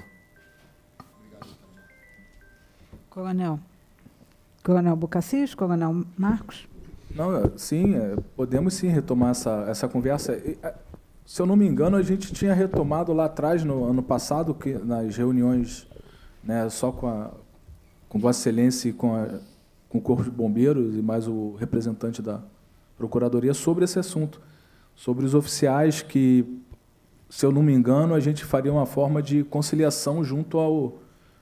Speaker 1: Coronel Bucassis, Coronel Marcos.
Speaker 3: Não, sim, podemos sim retomar essa conversa. Se eu não me engano, a gente tinha retomado lá atrás, no ano passado, que nas reuniões, né, só com Vossa Excelência e com o Corpo de Bombeiros e mais o representante da Procuradoria, sobre esse assunto, sobre os oficiais que, se eu não me engano, a gente faria uma forma de conciliação junto ao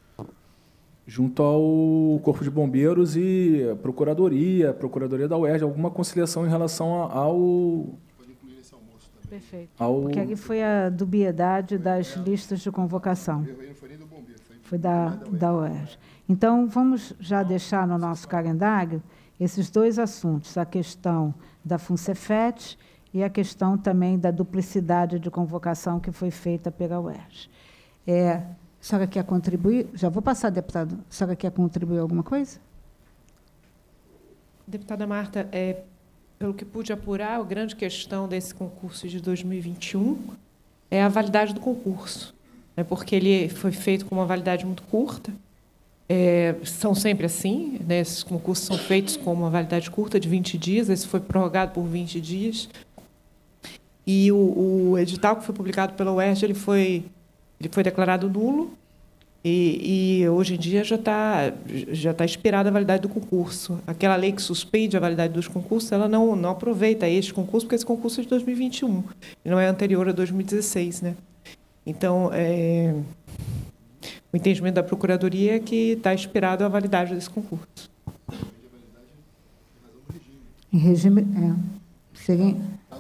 Speaker 3: Corpo de Bombeiros e a Procuradoria da UERJ, alguma conciliação em relação ao...
Speaker 1: Perfeito.
Speaker 3: Ao...
Speaker 1: Porque ali foi a dubiedade das listas de convocação.
Speaker 9: Não foi nem do bombeiro,
Speaker 1: foi da UERJ. Então, vamos já deixar no nosso calendário esses dois assuntos, a questão da FUNCEFET e a questão também da duplicidade de convocação que foi feita pela UERJ. A senhora quer contribuir? Já vou passar, deputado. A senhora quer contribuir alguma coisa?
Speaker 5: Deputada Marta, pelo que pude apurar, a grande questão desse concurso de 2021 é a validade do concurso, porque ele foi feito com uma validade muito curta. São sempre assim, né? Esses concursos são feitos com uma validade curta de 20 dias, esse foi prorrogado por 20 dias. E o edital que foi publicado pela UERJ, ele foi declarado nulo e hoje em dia já está expirada a validade do concurso. Aquela lei que suspende a validade dos concursos, ela não aproveita este concurso, porque esse concurso é de 2021, e não é anterior a 2016. Né? Então, o entendimento da Procuradoria é que está expirada a validade desse concurso.
Speaker 1: Em regime... seria...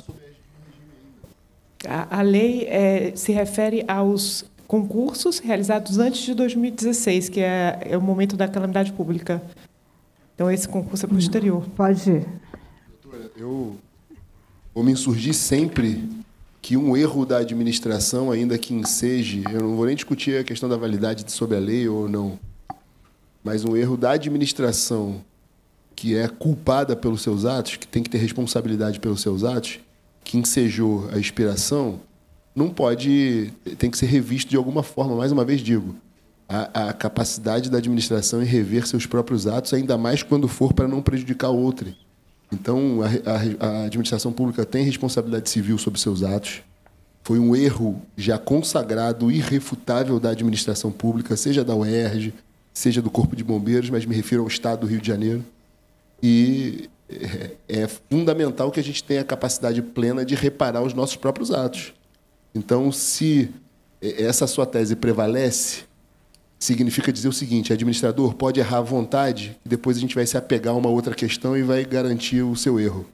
Speaker 5: A lei se refere aos concursos realizados antes de 2016, que é o momento da calamidade pública. Então, esse concurso é posterior.
Speaker 1: Pode ir.
Speaker 9: Doutora, eu vou me insurgir sempre que um erro da administração, ainda que enseje, eu não vou nem discutir a questão da validade sobre a lei ou não, mas um erro da administração que é culpada pelos seus atos, que tem que ter responsabilidade pelos seus atos, que ensejou a expiração, não pode, tem que ser revisto de alguma forma. Mais uma vez digo, a capacidade da administração em rever seus próprios atos, ainda mais quando for para não prejudicar outrem. Então, a administração pública tem responsabilidade civil sobre seus atos. Foi um erro já consagrado, irrefutável da administração pública, seja da UERJ, seja do Corpo de Bombeiros, mas me refiro ao Estado do Rio de Janeiro. E é fundamental que a gente tenha a capacidade plena de reparar os nossos próprios atos. Então, se essa sua tese prevalece, significa dizer o seguinte: administrador pode errar à vontade, e depois a gente vai se apegar a uma outra questão e vai garantir o seu erro.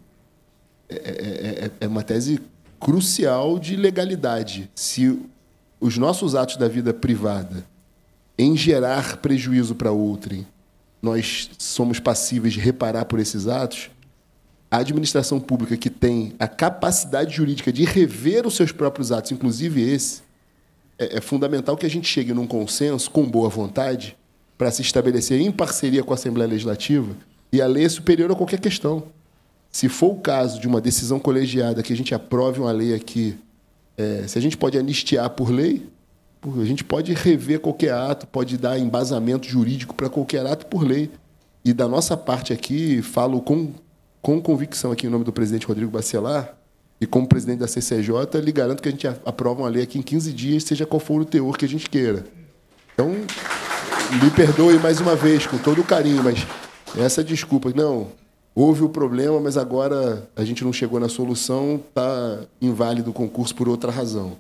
Speaker 9: É uma tese crucial de legalidade. Se os nossos atos da vida privada, em gerar prejuízo para outrem, nós somos passíveis de reparar por esses atos, a administração pública que tem a capacidade jurídica de rever os seus próprios atos, inclusive esse, é fundamental que a gente chegue num consenso, com boa vontade, para se estabelecer em parceria com a Assembleia Legislativa, e a lei é superior a qualquer questão. Se for o caso de uma decisão colegiada que a gente aprove uma lei aqui, se a gente pode anistiar por lei, a gente pode rever qualquer ato, pode dar embasamento jurídico para qualquer ato por lei. E da nossa parte aqui, falo com convicção aqui em nome do presidente Rodrigo Bacelar e como presidente da CCJ, lhe garanto que a gente aprova uma lei aqui em 15 dias, seja qual for o teor que a gente queira. Então, me perdoe mais uma vez, com todo o carinho, mas essa desculpa, não, houve o problema, mas agora a gente não chegou na solução, está inválido o concurso por outra razão.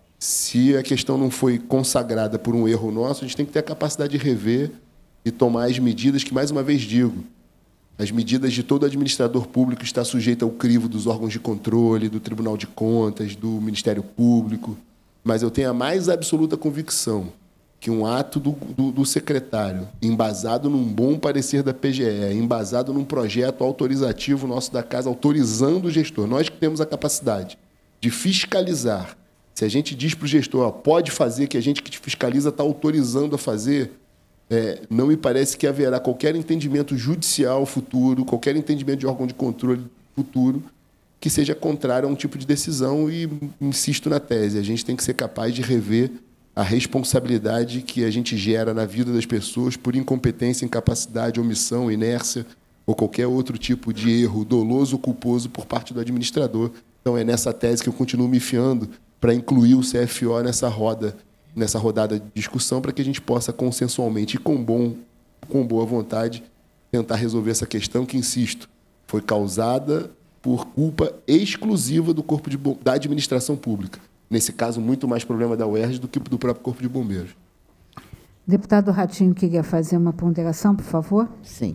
Speaker 9: Se a questão não foi consagrada por um erro nosso, a gente tem que ter a capacidade de rever e tomar as medidas que, mais uma vez digo, as medidas de todo administrador público está sujeito ao crivo dos órgãos de controle, do Tribunal de Contas, do Ministério Público, mas eu tenho a mais absoluta convicção que um ato do secretário, embasado num bom parecer da PGE, embasado num projeto autorizativo nosso da Casa, autorizando o gestor, nós que temos a capacidade de fiscalizar, se a gente diz para o gestor, ó, pode fazer, que a gente que te fiscaliza está autorizando a fazer, não me parece que haverá qualquer entendimento judicial futuro, qualquer entendimento de órgão de controle futuro que seja contrário a um tipo de decisão e insisto na tese, a gente tem que ser capaz de rever a responsabilidade que a gente gera na vida das pessoas por incompetência, incapacidade, omissão, inércia ou qualquer outro tipo de erro doloso ou culposo por parte do administrador. Então, é nessa tese que eu continuo me fiando para incluir o CFO nessa rodada de discussão, para que a gente possa consensualmente e com boa vontade tentar resolver essa questão que, insisto, foi causada por culpa exclusiva do da administração pública. Nesse caso, muito mais problema da UERJ do que do próprio Corpo de Bombeiros.
Speaker 1: Deputado Ratinho, queria fazer uma ponderação, por favor?
Speaker 11: Sim.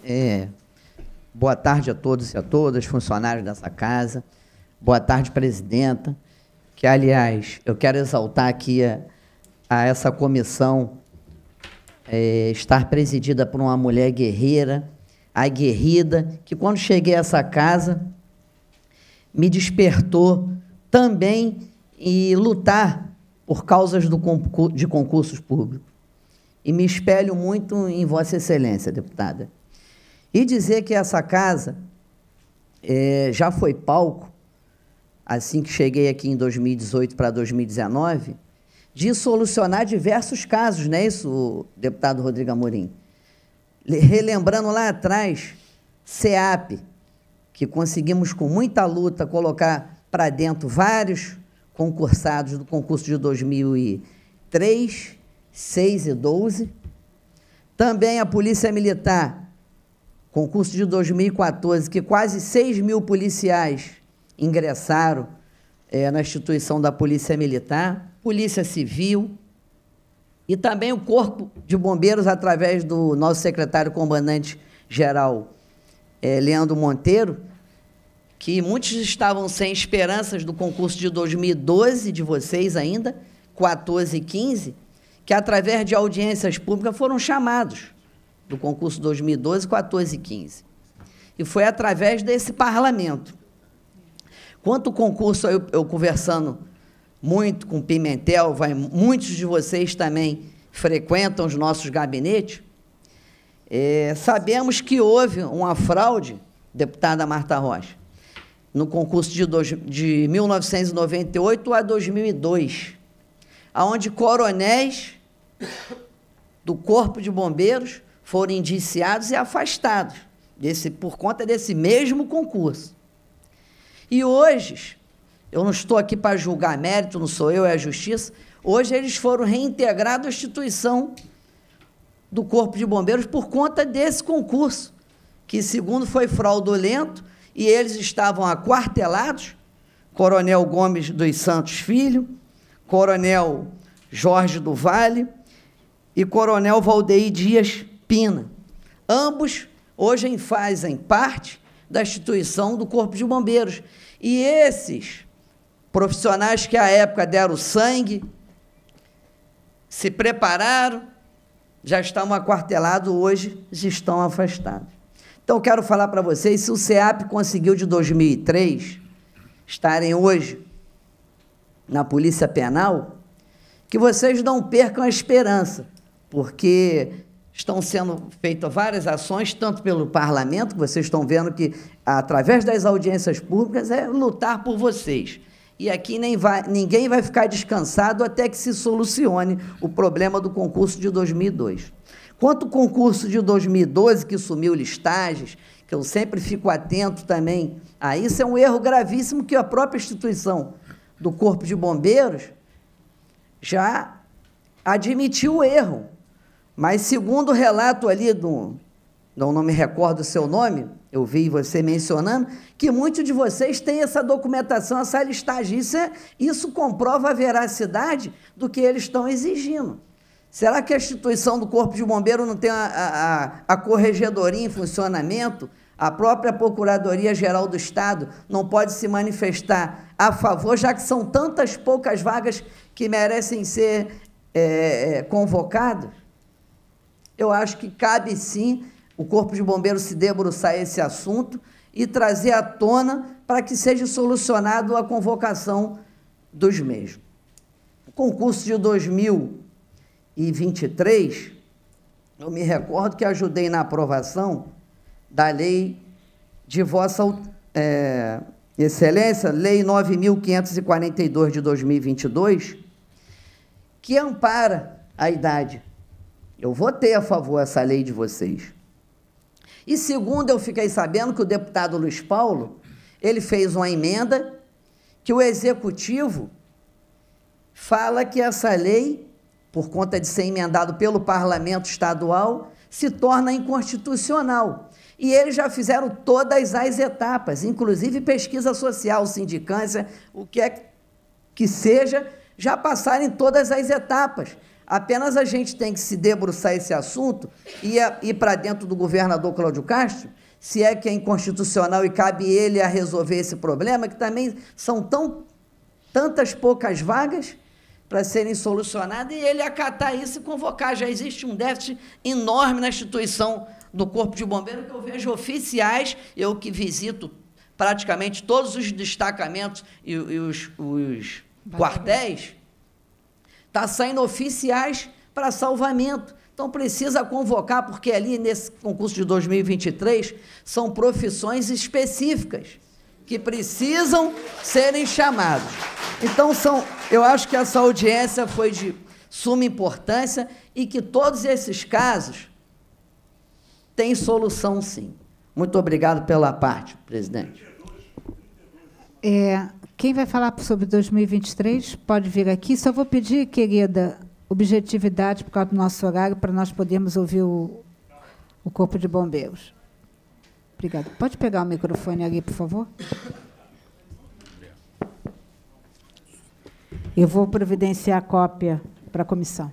Speaker 11: Boa tarde a todos e a todas, funcionários dessa casa. Boa tarde, presidenta. Que, aliás, eu quero exaltar aqui a essa comissão estar presidida por uma mulher guerreira, aguerrida, que, quando cheguei a essa casa, me despertou também e lutar por causas de concursos públicos. E me espelho muito em Vossa Excelência, deputada. E dizer que essa casa já foi palco, assim que cheguei aqui em 2018 para 2019, de solucionar diversos casos, não é isso, deputado Rodrigo Amorim? Relembrando lá atrás, SEAP, que conseguimos com muita luta colocar para dentro vários concursados do concurso de 2003, 2006 e 2012. Também a Polícia Militar, concurso de 2014, que quase 6 mil policiais ingressaram na instituição da Polícia Militar, Polícia Civil, e também o Corpo de Bombeiros, através do nosso secretário-comandante-geral, Leandro Monteiro, que muitos estavam sem esperanças do concurso de 2012, de vocês ainda, 14 e 15, que, através de audiências públicas, foram chamados do concurso 2012, 14 e 15. E foi através desse parlamento. Quanto ao concurso, eu conversando muito com o Pimentel, muitos de vocês também frequentam os nossos gabinetes, sabemos que houve uma fraude, deputada Marta Rocha, no concurso de 1998 a 2002, onde coronéis do Corpo de Bombeiros foram indiciados e afastados por conta desse mesmo concurso. E hoje, eu não estou aqui para julgar mérito, não sou eu, é a Justiça, hoje eles foram reintegrados à instituição do Corpo de Bombeiros por conta desse concurso, que, segundo, foi fraudulento, e eles estavam aquartelados, Coronel Gomes dos Santos Filho, Coronel Jorge do Vale e Coronel Valdeir Dias Pina. Ambos hoje fazem parte da instituição do Corpo de Bombeiros. E esses profissionais que, à época, deram sangue, se prepararam, já estavam aquartelados, hoje já estão afastados. Então, quero falar para vocês, se o SEAP conseguiu, de 2003, estarem hoje na Polícia Penal, que vocês não percam a esperança, porque estão sendo feitas várias ações, tanto pelo parlamento, que vocês estão vendo que, através das audiências públicas, é lutar por vocês. E aqui ninguém vai ficar descansado até que se solucione o problema do concurso de 2002. Quanto ao concurso de 2012, que sumiu listagens, que eu sempre fico atento também a isso, é um erro gravíssimo que a própria instituição do Corpo de Bombeiros já admitiu o erro. Mas, segundo o relato ali não me recordo o seu nome, eu vi você mencionando, que muitos de vocês têm essa documentação, essa listagem. Isso comprova a veracidade do que eles estão exigindo. Será que a instituição do Corpo de Bombeiro não tem a corregedoria em funcionamento? A própria Procuradoria-Geral do Estado não pode se manifestar a favor, já que são tantas poucas vagas que merecem ser convocadas? Eu acho que cabe, sim, o Corpo de Bombeiros se debruçar esse assunto e trazer à tona para que seja solucionado a convocação dos mesmos. O concurso de 2023, eu me recordo que ajudei na aprovação da lei de Vossa Excelência, Lei 9.542 de 2022, que ampara a idade. Eu votei a favor dessa lei de vocês. E, segundo, eu fiquei sabendo que o deputado Luiz Paulo, ele fez uma emenda que o Executivo fala que essa lei, por conta de ser emendado pelo Parlamento Estadual, se torna inconstitucional. E eles já fizeram todas as etapas, inclusive pesquisa social, sindicância, o que é que seja, já passaram em todas as etapas. Apenas a gente tem que se debruçar esse assunto e ir para dentro do governador Cláudio Castro, se é que é inconstitucional e cabe ele a resolver esse problema, que também são tantas poucas vagas para serem solucionadas, e ele acatar isso e convocar. Já existe um déficit enorme na instituição do Corpo de Bombeiros, que eu vejo oficiais, eu que visito praticamente todos os destacamentos e os quartéis, está saindo oficiais para salvamento. Então, precisa convocar, porque ali, nesse concurso de 2023, são profissões específicas que precisam serem chamadas. Então, eu acho que essa audiência foi de suma importância e que todos esses casos têm solução, sim. Muito obrigado pela parte, presidente.
Speaker 1: Quem vai falar sobre 2023 pode vir aqui. Só vou pedir, querida, objetividade por causa do nosso horário, para nós podermos ouvir o Corpo de Bombeiros. Obrigada. Pode pegar o microfone ali, por favor? Eu vou providenciar a cópia para a comissão.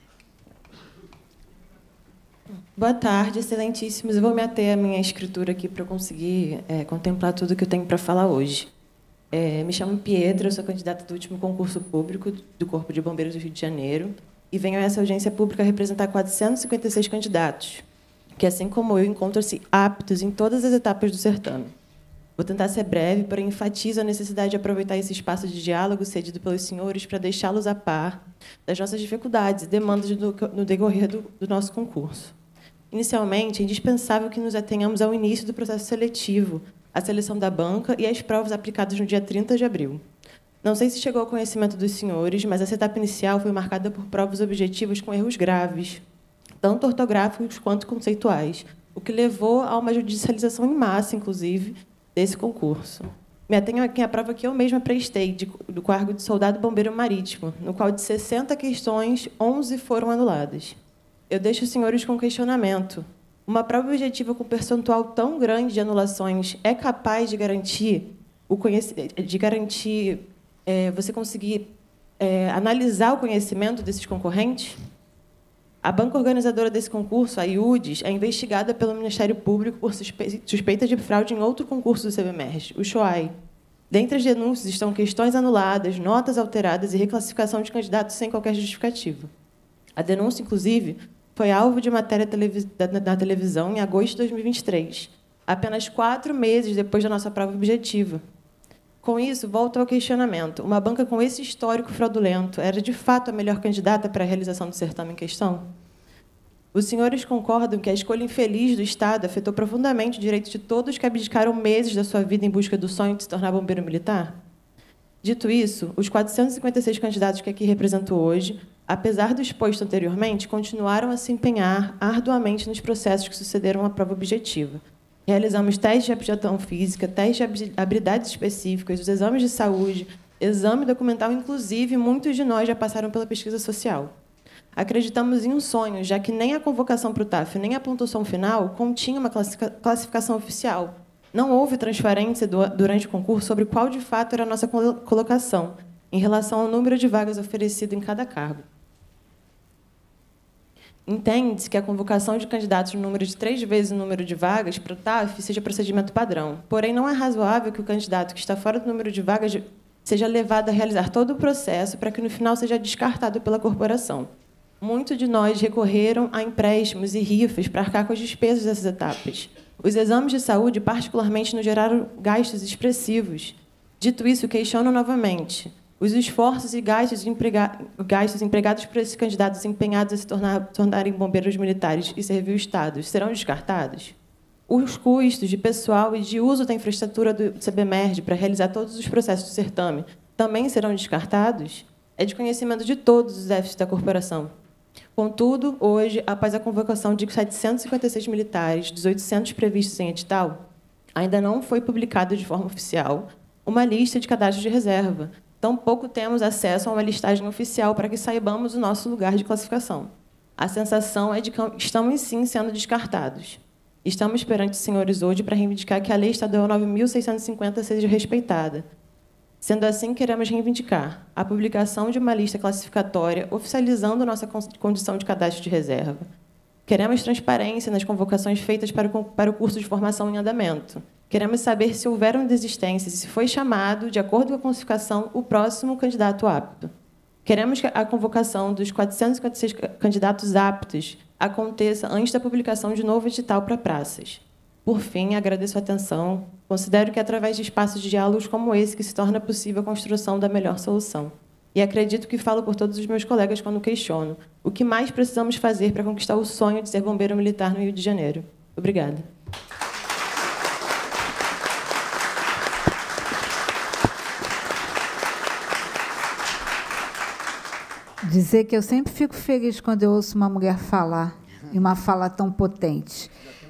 Speaker 12: Boa tarde, excelentíssimos. Eu vou me ater à minha escritura aqui para eu conseguir contemplar tudo que eu tenho para falar hoje. Me chamo Pietra, eu sou candidata do último concurso público do Corpo de Bombeiros do Rio de Janeiro e venho a essa audiência pública representar 456 candidatos, que, assim como eu, encontram-se aptos em todas as etapas do certame. Vou tentar ser breve, porém enfatizo a necessidade de aproveitar esse espaço de diálogo cedido pelos senhores para deixá-los a par das nossas dificuldades e demandas no decorrer do nosso concurso. Inicialmente, é indispensável que nos atenhamos ao início do processo seletivo, a seleção da banca e as provas aplicadas no dia 30 de abril. Não sei se chegou ao conhecimento dos senhores, mas essa etapa inicial foi marcada por provas objetivas com erros graves, tanto ortográficos quanto conceituais, o que levou a uma judicialização em massa, inclusive, desse concurso. Me atenho aqui à prova que eu mesma prestei, do cargo de soldado bombeiro marítimo, no qual, de 60 questões, 11 foram anuladas. Eu deixo os senhores com questionamento. Uma prova objetiva com percentual tão grande de anulações é capaz de garantir você conseguir analisar o conhecimento desses concorrentes? A banca organizadora desse concurso, a IUDES, é investigada pelo Ministério Público por suspeita de fraude em outro concurso do CBMERS, o SHOAI. Dentre as denúncias estão questões anuladas, notas alteradas e reclassificação de candidatos sem qualquer justificativa. A denúncia, inclusive, foi alvo de matéria na televisão em agosto de 2023. apenas 4 meses depois da nossa prova objetiva. Com isso, volto ao questionamento. Uma banca com esse histórico fraudulento era, de fato, a melhor candidata para a realização do certame em questão? Os senhores concordam que a escolha infeliz do Estado afetou profundamente o direito de todos que abdicaram meses da sua vida em busca do sonho de se tornar bombeiro militar? Dito isso, os 456 candidatos que aqui represento hoje, apesar do exposto anteriormente, continuaram a se empenhar arduamente nos processos que sucederam à prova objetiva. Realizamos testes de aptidão física, testes de habilidades específicas, os exames de saúde, exame documental, inclusive, muitos de nós já passaram pela pesquisa social. Acreditamos em um sonho, já que nem a convocação para o TAF, nem a pontuação final continha uma classificação oficial. Não houve transparência durante o concurso sobre qual, de fato, era a nossa colocação, em relação ao número de vagas oferecido em cada cargo. Entende-se que a convocação de candidatos no número de 3 vezes o número de vagas para o TAF seja procedimento padrão. Porém, não é razoável que o candidato que está fora do número de vagas seja levado a realizar todo o processo para que, no final, seja descartado pela corporação. Muitos de nós recorreram a empréstimos e rifas para arcar com as despesas dessas etapas. Os exames de saúde, particularmente, nos geraram gastos expressivos. Dito isso, questiono novamente. Os esforços e gastos empregados por esses candidatos empenhados a se tornarem bombeiros militares e servir o Estado serão descartados? Os custos de pessoal e de uso da infraestrutura do CBMERG para realizar todos os processos do certame também serão descartados? É de conhecimento de todos os déficits da corporação. Contudo, hoje, após a convocação de 756 militares, dos 800 previstos em edital, ainda não foi publicada de forma oficial uma lista de cadastros de reserva. Tampouco temos acesso a uma listagem oficial para que saibamos o nosso lugar de classificação. A sensação é de que estamos, sim, sendo descartados. Estamos perante os senhores hoje para reivindicar que a Lei Estadual 9.650 seja respeitada. Sendo assim, queremos reivindicar a publicação de uma lista classificatória oficializando nossa condição de cadastro de reserva. Queremos transparência nas convocações feitas para o curso de formação em andamento. Queremos saber se houveram desistências e se foi chamado, de acordo com a classificação, o próximo candidato apto. Queremos que a convocação dos 456 candidatos aptos aconteça antes da publicação de novo edital para praças. Por fim, agradeço a atenção. Considero que é através de espaços de diálogos como esse que se torna possível a construção da melhor solução. E acredito que falo por todos os meus colegas quando questiono o que mais precisamos fazer para conquistar o sonho de ser bombeiro militar no Rio de Janeiro. Obrigada.
Speaker 1: Dizer que eu sempre fico feliz quando eu ouço uma mulher falar, e uma fala tão potente.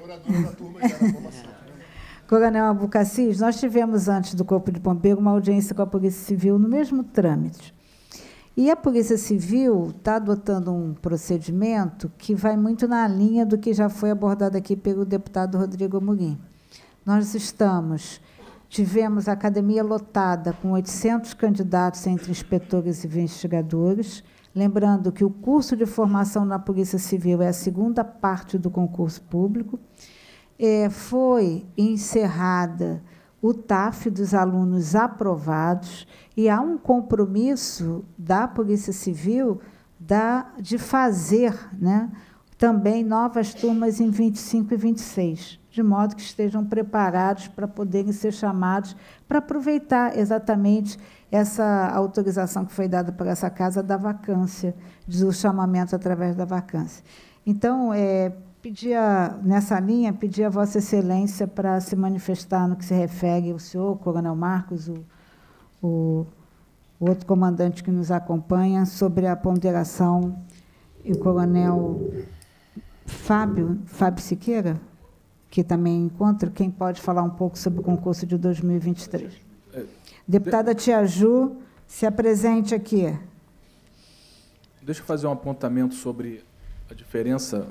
Speaker 1: Coronel Abucacis, nós tivemos, antes do Corpo de Bombeiro, uma audiência com a Polícia Civil no mesmo trâmite. E a Polícia Civil está adotando um procedimento que vai muito na linha do que já foi abordado aqui pelo deputado Rodrigo Amorim. Nós tivemos a academia lotada com 800 candidatos entre inspetores e investigadores, lembrando que o curso de formação na Polícia Civil é a segunda parte do concurso público. Foi encerrada o TAF dos alunos aprovados e há um compromisso da Polícia Civil de fazer, né, também novas turmas em 25 e 26, de modo que estejam preparados para poderem ser chamados para aproveitar exatamente essa autorização que foi dada por essa casa da vacância, do chamamento através da vacância. Então, nessa linha, pedir a Vossa Excelência para se manifestar no que se refere ao senhor, o Coronel Marcos, o outro comandante que nos acompanha, sobre a ponderação, e o Coronel Fábio Siqueira, que também encontra, quem pode falar um pouco sobre o concurso de 2023. Deputada Tia Ju, se apresente aqui.
Speaker 3: Deixa eu fazer um apontamento sobre a diferença.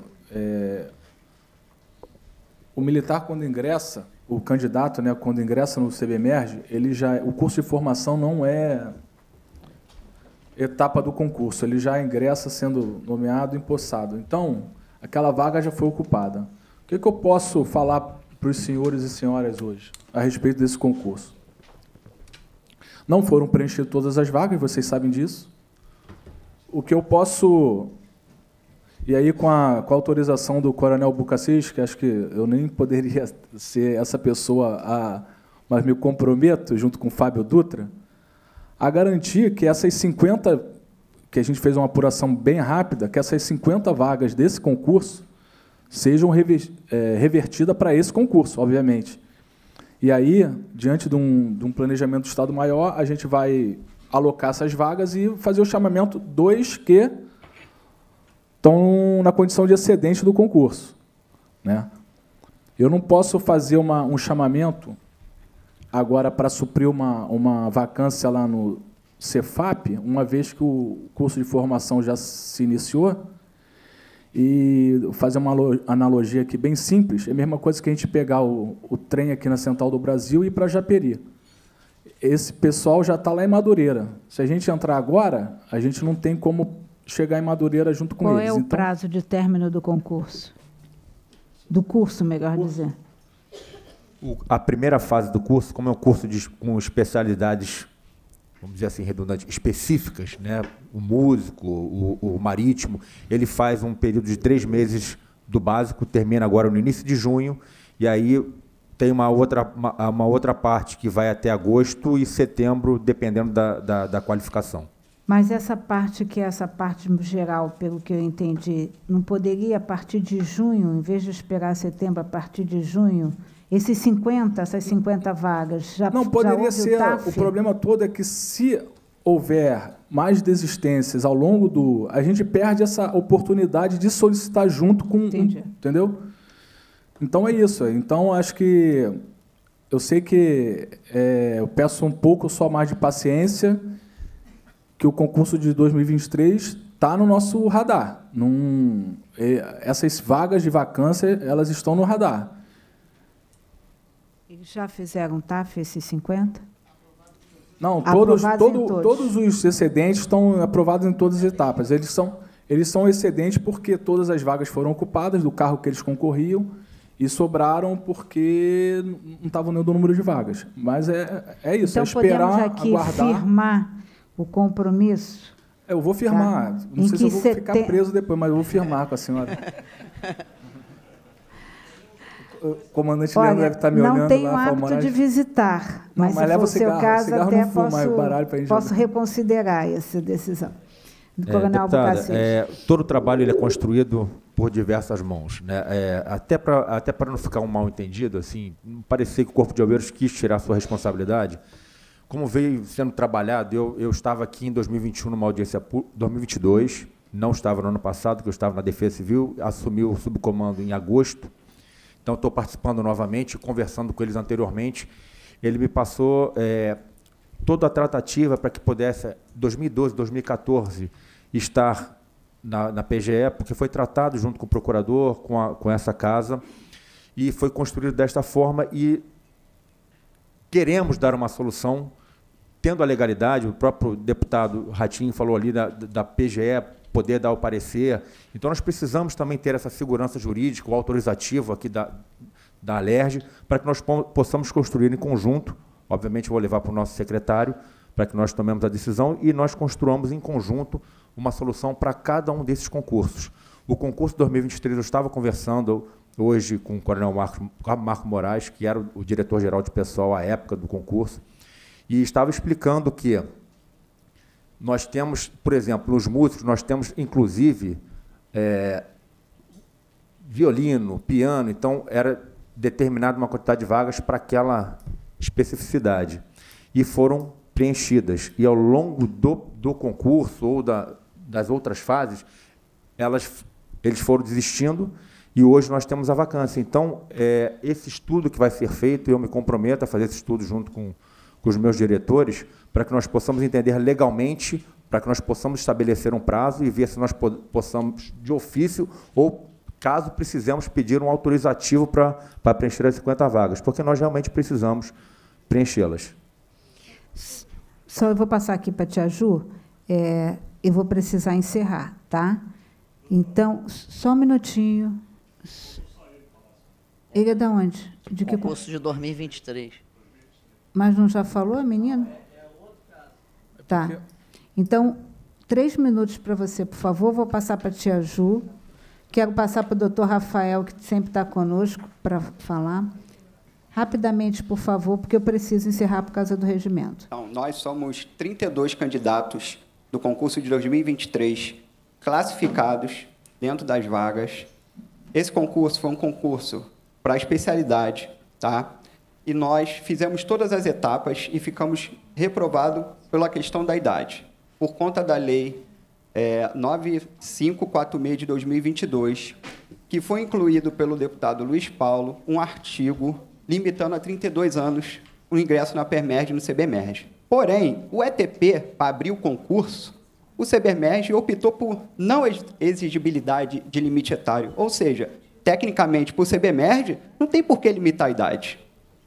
Speaker 3: O militar, quando ingressa, o candidato, né, quando ingressa no CBMERG, o curso de formação não é etapa do concurso, ele já ingressa sendo nomeado e empossado. Então, aquela vaga já foi ocupada. O que eu posso falar para os senhores e senhoras hoje a respeito desse concurso? Não foram preenchidas todas as vagas, vocês sabem disso. O que eu posso E aí, com a autorização do Coronel Bucacis, que acho que eu nem poderia ser essa pessoa, mas me comprometo, junto com o Fábio Dutra, a garantir que essas 50, que a gente fez uma apuração bem rápida, que essas 50 vagas desse concurso sejam revertidas para esse concurso, obviamente. E aí, diante de um planejamento do Estado maior, a gente vai alocar essas vagas e fazer o chamamento dos que estão na condição de excedente do concurso, né? Eu não posso fazer um chamamento agora para suprir uma vacância lá no Cefap, uma vez que o curso de formação já se iniciou, e fazer uma analogia aqui bem simples, é a mesma coisa que a gente pegar o trem aqui na Central do Brasil e ir para Japeri. Esse pessoal já está lá em Madureira. Se a gente entrar agora, a gente não tem como chegar em Madureira junto com eles.
Speaker 1: Qual é o prazo de término do concurso? Do curso, melhor dizer.
Speaker 2: A primeira fase do curso, como é um curso com especialidades, vamos dizer assim, redundantes, específicas, né? O músico, o marítimo, ele faz um período de 3 meses do básico, termina agora no início de junho, e aí tem uma outra parte que vai até agosto e setembro, dependendo da qualificação.
Speaker 1: Mas essa parte, que é essa parte geral, pelo que eu entendi, não poderia, a partir de junho, em vez de esperar setembro, a partir de junho, essas 50 vagas já
Speaker 3: não poderia
Speaker 1: já
Speaker 3: ser. O problema todo é que, se houver mais desistências ao longo do... A gente perde essa oportunidade de solicitar junto com...
Speaker 1: Entendi.
Speaker 3: Entendeu? Então, é isso. Então, acho que... Eu sei que eu peço um pouco só mais de paciência, que o concurso de 2023 está no nosso radar. Essas vagas de vacância, elas estão no radar.
Speaker 1: Eles já fizeram TAF, esses 50?
Speaker 3: Não, todos os excedentes estão aprovados em todas as etapas. Eles são excedentes porque todas as vagas foram ocupadas do carro que eles concorriam e sobraram porque não estavam dando o número de vagas. Mas é isso,
Speaker 1: então,
Speaker 3: é esperar,
Speaker 1: podemos aqui
Speaker 3: aguardar.
Speaker 1: Firmar o compromisso?
Speaker 3: Eu vou firmar.
Speaker 1: Tá.
Speaker 3: Não sei se eu vou ficar preso depois, mas eu vou firmar com a senhora. O comandante Leandro deve estar me olhando lá.
Speaker 1: Não tenho hábito de visitar, mas se for o seu caso, até posso reconsiderar essa decisão. Coronel Bucacis.
Speaker 2: Todo o trabalho ele é construído por diversas mãos, né? Até para não ficar um mal-entendido, assim, não parecer que o Corpo de Bombeiros quis tirar a sua responsabilidade. Como veio sendo trabalhado, eu estava aqui em 2021 numa audiência 2022, não estava no ano passado, que eu estava na Defesa Civil, assumi o subcomando em agosto. Então, estou participando novamente, conversando com eles anteriormente. Ele me passou toda a tratativa para que pudesse, 2012, 2014, estar na PGE, porque foi tratado junto com o procurador, com essa casa, e foi construído desta forma, e queremos dar uma solução, tendo a legalidade. O próprio deputado Ratinho falou ali da PGE, poder dar o parecer. Então, nós precisamos também ter essa segurança jurídica, o autorizativo aqui da Alerj, para que nós possamos construir em conjunto. Obviamente, vou levar para o nosso secretário, para que nós tomemos a decisão e nós construamos em conjunto uma solução para cada um desses concursos. O concurso 2023, eu estava conversando hoje com o Coronel Marco Moraes, que era o diretor-geral de pessoal à época do concurso, e estava explicando que nós temos, por exemplo, nos músicos, nós temos, inclusive, violino, piano, então era determinada uma quantidade de vagas para aquela especificidade. E foram preenchidas. E, ao longo do concurso ou das outras fases, eles foram desistindo e hoje nós temos a vacância. Então, esse estudo que vai ser feito, eu me comprometo a fazer esse estudo junto com os meus diretores, para que nós possamos entender legalmente, para que nós possamos estabelecer um prazo e ver se nós possamos, de ofício, ou, caso precisemos, pedir um autorizativo para preencher as 50 vagas, porque nós realmente precisamos preenchê-las.
Speaker 1: Só eu vou passar aqui para a tia Ju, eu vou precisar encerrar, tá? Então, só um minutinho. Ele é de onde? De que
Speaker 11: concurso de 2023.
Speaker 1: Mas não já falou, menino? Tá. Então, 3 minutos para você, por favor. Vou passar para a tia Ju. Quero passar para o doutor Rafael, que sempre está conosco, para falar. Rapidamente, por favor, porque eu preciso encerrar por causa do regimento.
Speaker 13: Então, nós somos 32 candidatos do concurso de 2023 classificados dentro das vagas. Esse concurso foi um concurso para especialidade, tá? E nós fizemos todas as etapas e ficamos reprovados pela questão da idade, por conta da lei 9546 de 2022, que foi incluído pelo deputado Luiz Paulo um artigo limitando a 32 anos o ingresso na PERMERG e no CBMERG. Porém, o ETP, para abrir o concurso, o CBMERG optou por não exigibilidade de limite etário, ou seja, tecnicamente, para o CBMERG, não tem por que limitar a idade.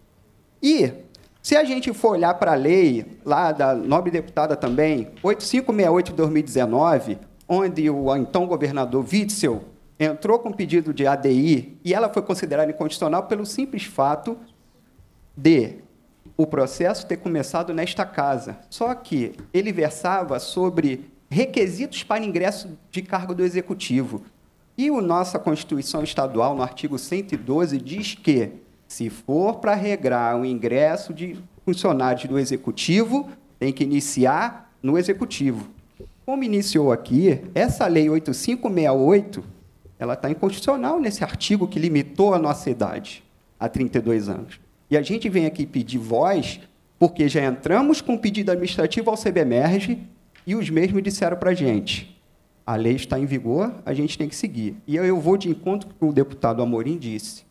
Speaker 13: E, se a gente for olhar para a lei, lá da nobre deputada também, 8568 de 2019, onde o então governador Witzel entrou com pedido de ADI e ela foi considerada inconstitucional pelo simples fato de o processo ter começado nesta casa. Só que ele versava sobre requisitos para ingresso de cargo do Executivo. E a nossa Constituição Estadual, no artigo 112, diz que, se for para regrar o ingresso de funcionários do Executivo, tem que iniciar no Executivo. Como iniciou aqui, essa Lei 8568, ela está inconstitucional nesse artigo que limitou a nossa idade a 32 anos. E a gente vem aqui pedir voz, porque já entramos com pedido administrativo ao CBMERG e os mesmos disseram para a gente: a lei está em vigor, a gente tem que seguir. E eu vou de encontro com o que o deputado Amorim disse.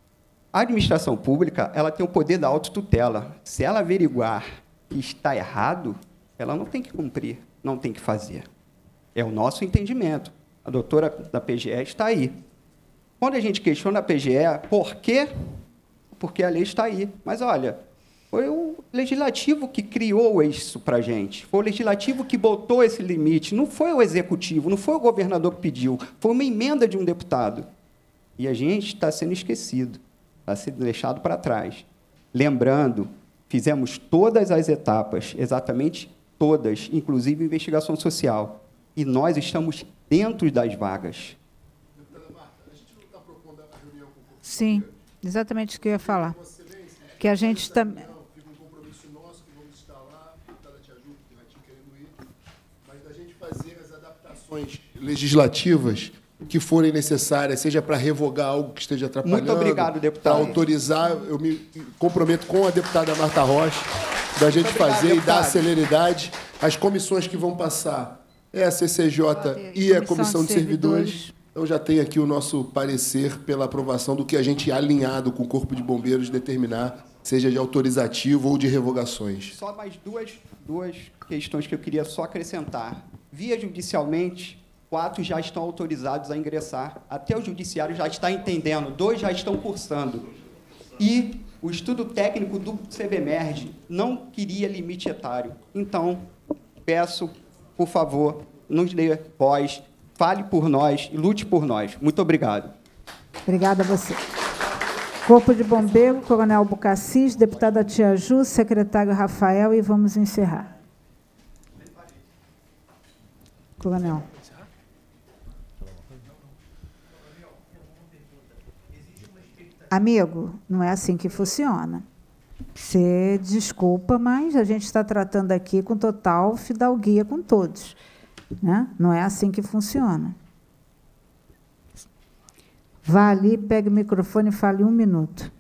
Speaker 13: A administração pública, ela tem o poder da autotutela. Se ela averiguar que está errado, ela não tem que cumprir, não tem que fazer. É o nosso entendimento. A doutora da PGE está aí. Quando a gente questiona a PGE, por quê? Porque a lei está aí. Mas, olha, foi o legislativo que criou isso para a gente. Foi o legislativo que botou esse limite. Não foi o executivo, não foi o governador que pediu. Foi uma emenda de um deputado. E a gente está sendo esquecido, está sendo deixado para trás. Lembrando, fizemos todas as etapas, exatamente todas, inclusive investigação social. E nós estamos dentro das vagas.
Speaker 9: Deputada Marta, a gente não está propondo a reunião com o Corpo?
Speaker 1: Sim, exatamente o que eu ia falar. Que a gente também...
Speaker 9: Fica um compromisso nosso que vamos estar lá, a deputada te ajuda, que vai te querendo ir, mas da gente fazer as adaptações legislativas que forem necessárias, seja para revogar algo que esteja atrapalhando.
Speaker 13: Muito obrigado, deputado.
Speaker 9: Para autorizar, eu me comprometo com a deputada Marta Rocha, da gente fazer e dar celeridade. As comissões que vão passar é a CCJ e a Comissão de Servidores. Então, já tem aqui o nosso parecer pela aprovação do que a gente, alinhado com o Corpo de Bombeiros, determinar, seja de autorizativo ou de revogações.
Speaker 13: Só mais duas questões que eu queria só acrescentar. Via judicialmente, 4 já estão autorizados a ingressar. Até o judiciário já está entendendo, 2 já estão cursando. E o estudo técnico do CBMERG não queria limite etário. Então, peço, por favor, nos dê voz, fale por nós e lute por nós. Muito obrigado.
Speaker 1: Obrigada a você. Corpo de Bombeiro, Coronel Bucassis, deputada Tia Ju, secretário Rafael, e vamos encerrar. Coronel. Amigo, não é assim que funciona. Você desculpa, mas a gente está tratando aqui com total fidalguia com todos, né? Não é assim que funciona. Vá ali, pegue o microfone e fale 1 minuto.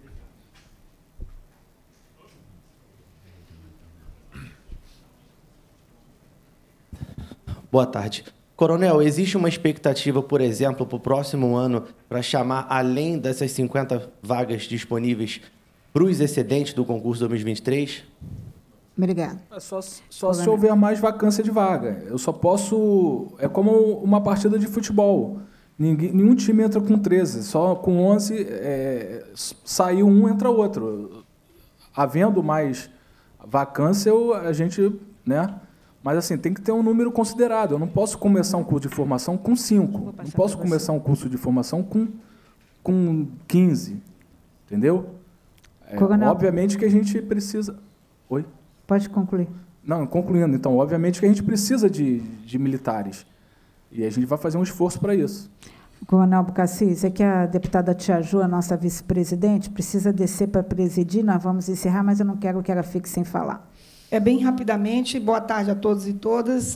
Speaker 14: Boa tarde. Coronel, existe uma expectativa, por exemplo, para o próximo ano, para chamar, além dessas 50 vagas disponíveis, para os excedentes do concurso 2023?
Speaker 1: Obrigado.
Speaker 3: É só se houver mais vacância de vaga. Eu só posso... É como uma partida de futebol. Nenhum time entra com 13. Só com 11, saiu um, entra outro. Havendo mais vacância, a gente... né? Mas, assim, tem que ter um número considerado. Eu não posso começar um curso de formação com 5. Não posso começar um curso de formação com 15. Entendeu? Obviamente que a gente precisa... Oi?
Speaker 1: Pode concluir.
Speaker 3: Não, concluindo. Então, obviamente que a gente precisa de militares. E a gente vai fazer um esforço para isso.
Speaker 1: Coronel Abucacis, é que a deputada Tia Ju, a nossa vice-presidente, precisa descer para presidir, nós vamos encerrar, mas eu não quero que ela fique sem falar.
Speaker 15: Bem rapidamente, boa tarde a todos e todas.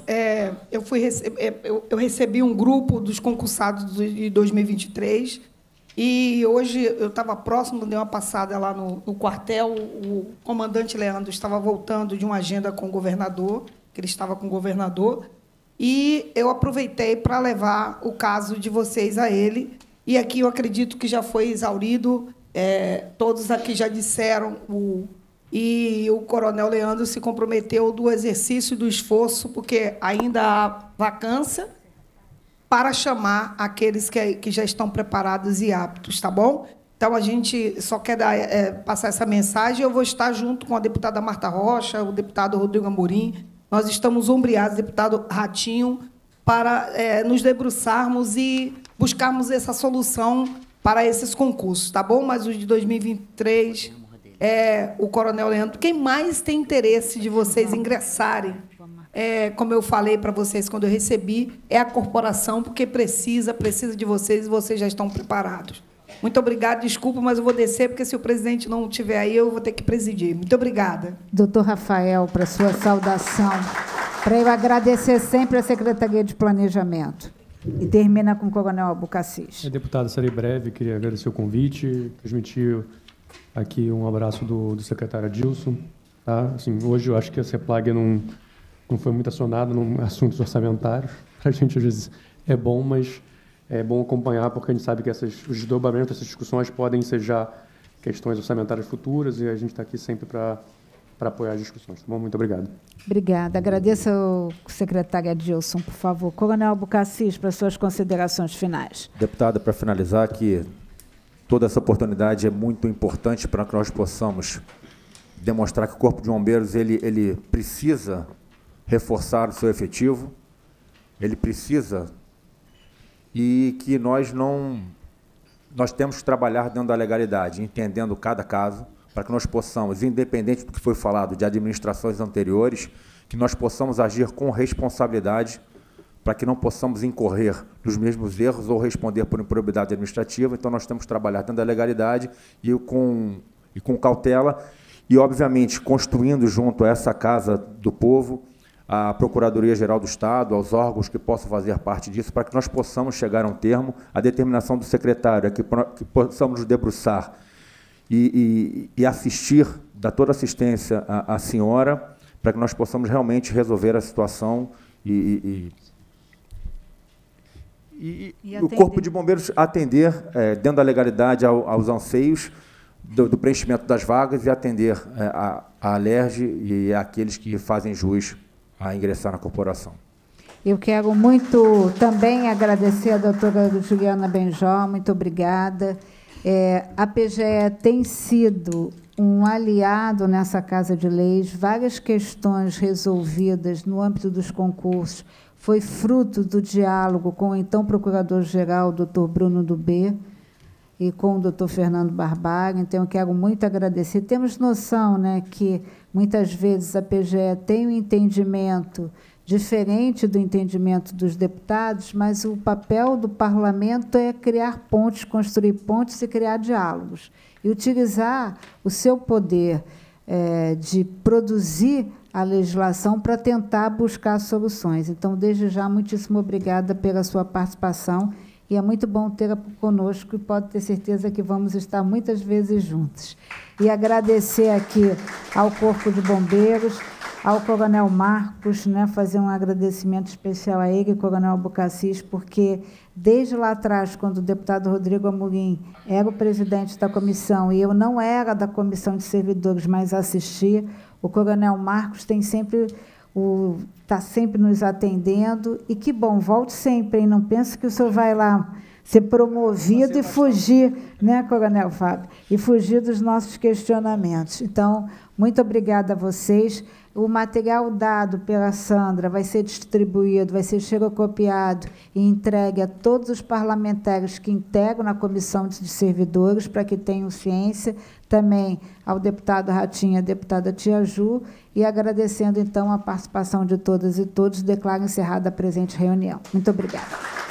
Speaker 15: Eu recebi um grupo dos concursados de 2023 e hoje eu estava próximo, dei uma passada lá no quartel, o comandante Leandro estava voltando de uma agenda com o governador, que ele estava com o governador, e eu aproveitei para levar o caso de vocês a ele, e aqui eu acredito que já foi exaurido, todos aqui já disseram, e o coronel Leandro se comprometeu do exercício do esforço, porque ainda há vacância, para chamar aqueles que já estão preparados e aptos, tá bom? Então, a gente só quer passar essa mensagem. Eu vou estar junto com a deputada Marta Rocha, o deputado Rodrigo Amorim. Nós estamos ombreados, deputado Ratinho, para nos debruçarmos e buscarmos essa solução para esses concursos, tá bom? Mas os de 2023, o coronel Leandro. Quem mais tem interesse de vocês ingressarem, como eu falei para vocês quando eu recebi, é a corporação, porque precisa de vocês e vocês já estão preparados. Muito obrigada, desculpa, mas eu vou descer, porque se o presidente não estiver aí, eu vou ter que presidir. Muito obrigada.
Speaker 1: Doutor Rafael, para sua saudação, para eu agradecer sempre a Secretaria de Planejamento. E termina com o coronel Abucacis.
Speaker 16: Deputado, serei breve, queria agradecer o convite, transmitir aqui um abraço do secretário Adilson. Tá? Assim, hoje eu acho que a CEPLAG não foi muito acionada em assuntos orçamentários. Para a gente, às vezes, é bom, mas é bom acompanhar, porque a gente sabe que os desdobramentos, essas discussões podem ensejar questões orçamentárias futuras, e a gente está aqui sempre para apoiar as discussões. Tá bom? Muito obrigado.
Speaker 1: Obrigada. Agradeço ao secretário Adilson, por favor. Coronel Abucacis, para suas considerações finais.
Speaker 2: Deputada, para finalizar, que toda essa oportunidade é muito importante para que nós possamos demonstrar que o Corpo de Bombeiros ele precisa reforçar o seu efetivo, ele precisa, e que nós temos que trabalhar dentro da legalidade, entendendo cada caso, para que nós possamos, independente do que foi falado de administrações anteriores, que nós possamos agir com responsabilidade, para que não possamos incorrer nos mesmos erros ou responder por improbidade administrativa. Então, nós temos que trabalhar dentro da legalidade e com cautela, e, obviamente, construindo junto a essa Casa do Povo, à Procuradoria-Geral do Estado, aos órgãos que possam fazer parte disso, para que nós possamos chegar a um termo. A determinação do secretário é que possamos nos debruçar e assistir, dar toda assistência à senhora, para que nós possamos realmente resolver a situação e o Corpo de Bombeiros atender, dentro da legalidade, aos anseios do preenchimento das vagas, e atender a Alerj e àqueles que fazem jus a ingressar na corporação.
Speaker 1: Eu quero muito também agradecer a doutora Juliana Benjó, muito obrigada. A PGE tem sido um aliado nessa Casa de Leis, várias questões resolvidas no âmbito dos concursos foi fruto do diálogo com o então Procurador-Geral, doutor Bruno Dubê, e com o doutor Fernando Barbário. Então, eu quero muito agradecer. Temos noção, né, que, muitas vezes, a PGE tem um entendimento diferente do entendimento dos deputados, mas o papel do parlamento é criar pontes, construir pontes e criar diálogos. E utilizar o seu poder de produzir a legislação para tentar buscar soluções. Então, desde já, muitíssimo obrigada pela sua participação, e é muito bom tê-la conosco, e pode ter certeza que vamos estar muitas vezes juntos. E agradecer aqui ao Corpo de Bombeiros, ao Coronel Marcos, né, fazer um agradecimento especial a ele, Coronel Abucacis, porque desde lá atrás, quando o deputado Rodrigo Amorim era o presidente da comissão, e eu não era da comissão de servidores, mas assistia, o Coronel Marcos tem sempre está sempre nos atendendo, e que bom, volte sempre, hein? Não pense que o senhor vai lá ser promovido e fugir, né, Coronel Fábio? E fugir dos nossos questionamentos. Então, muito obrigada a vocês. O material dado pela Sandra vai ser distribuído, vai ser xerocopiado e entregue a todos os parlamentares que integram na comissão de servidores, para que tenham ciência, também ao deputado Ratinho e à deputada Tia Ju, e agradecendo, então, a participação de todas e todos, declaro encerrada a presente reunião. Muito obrigada.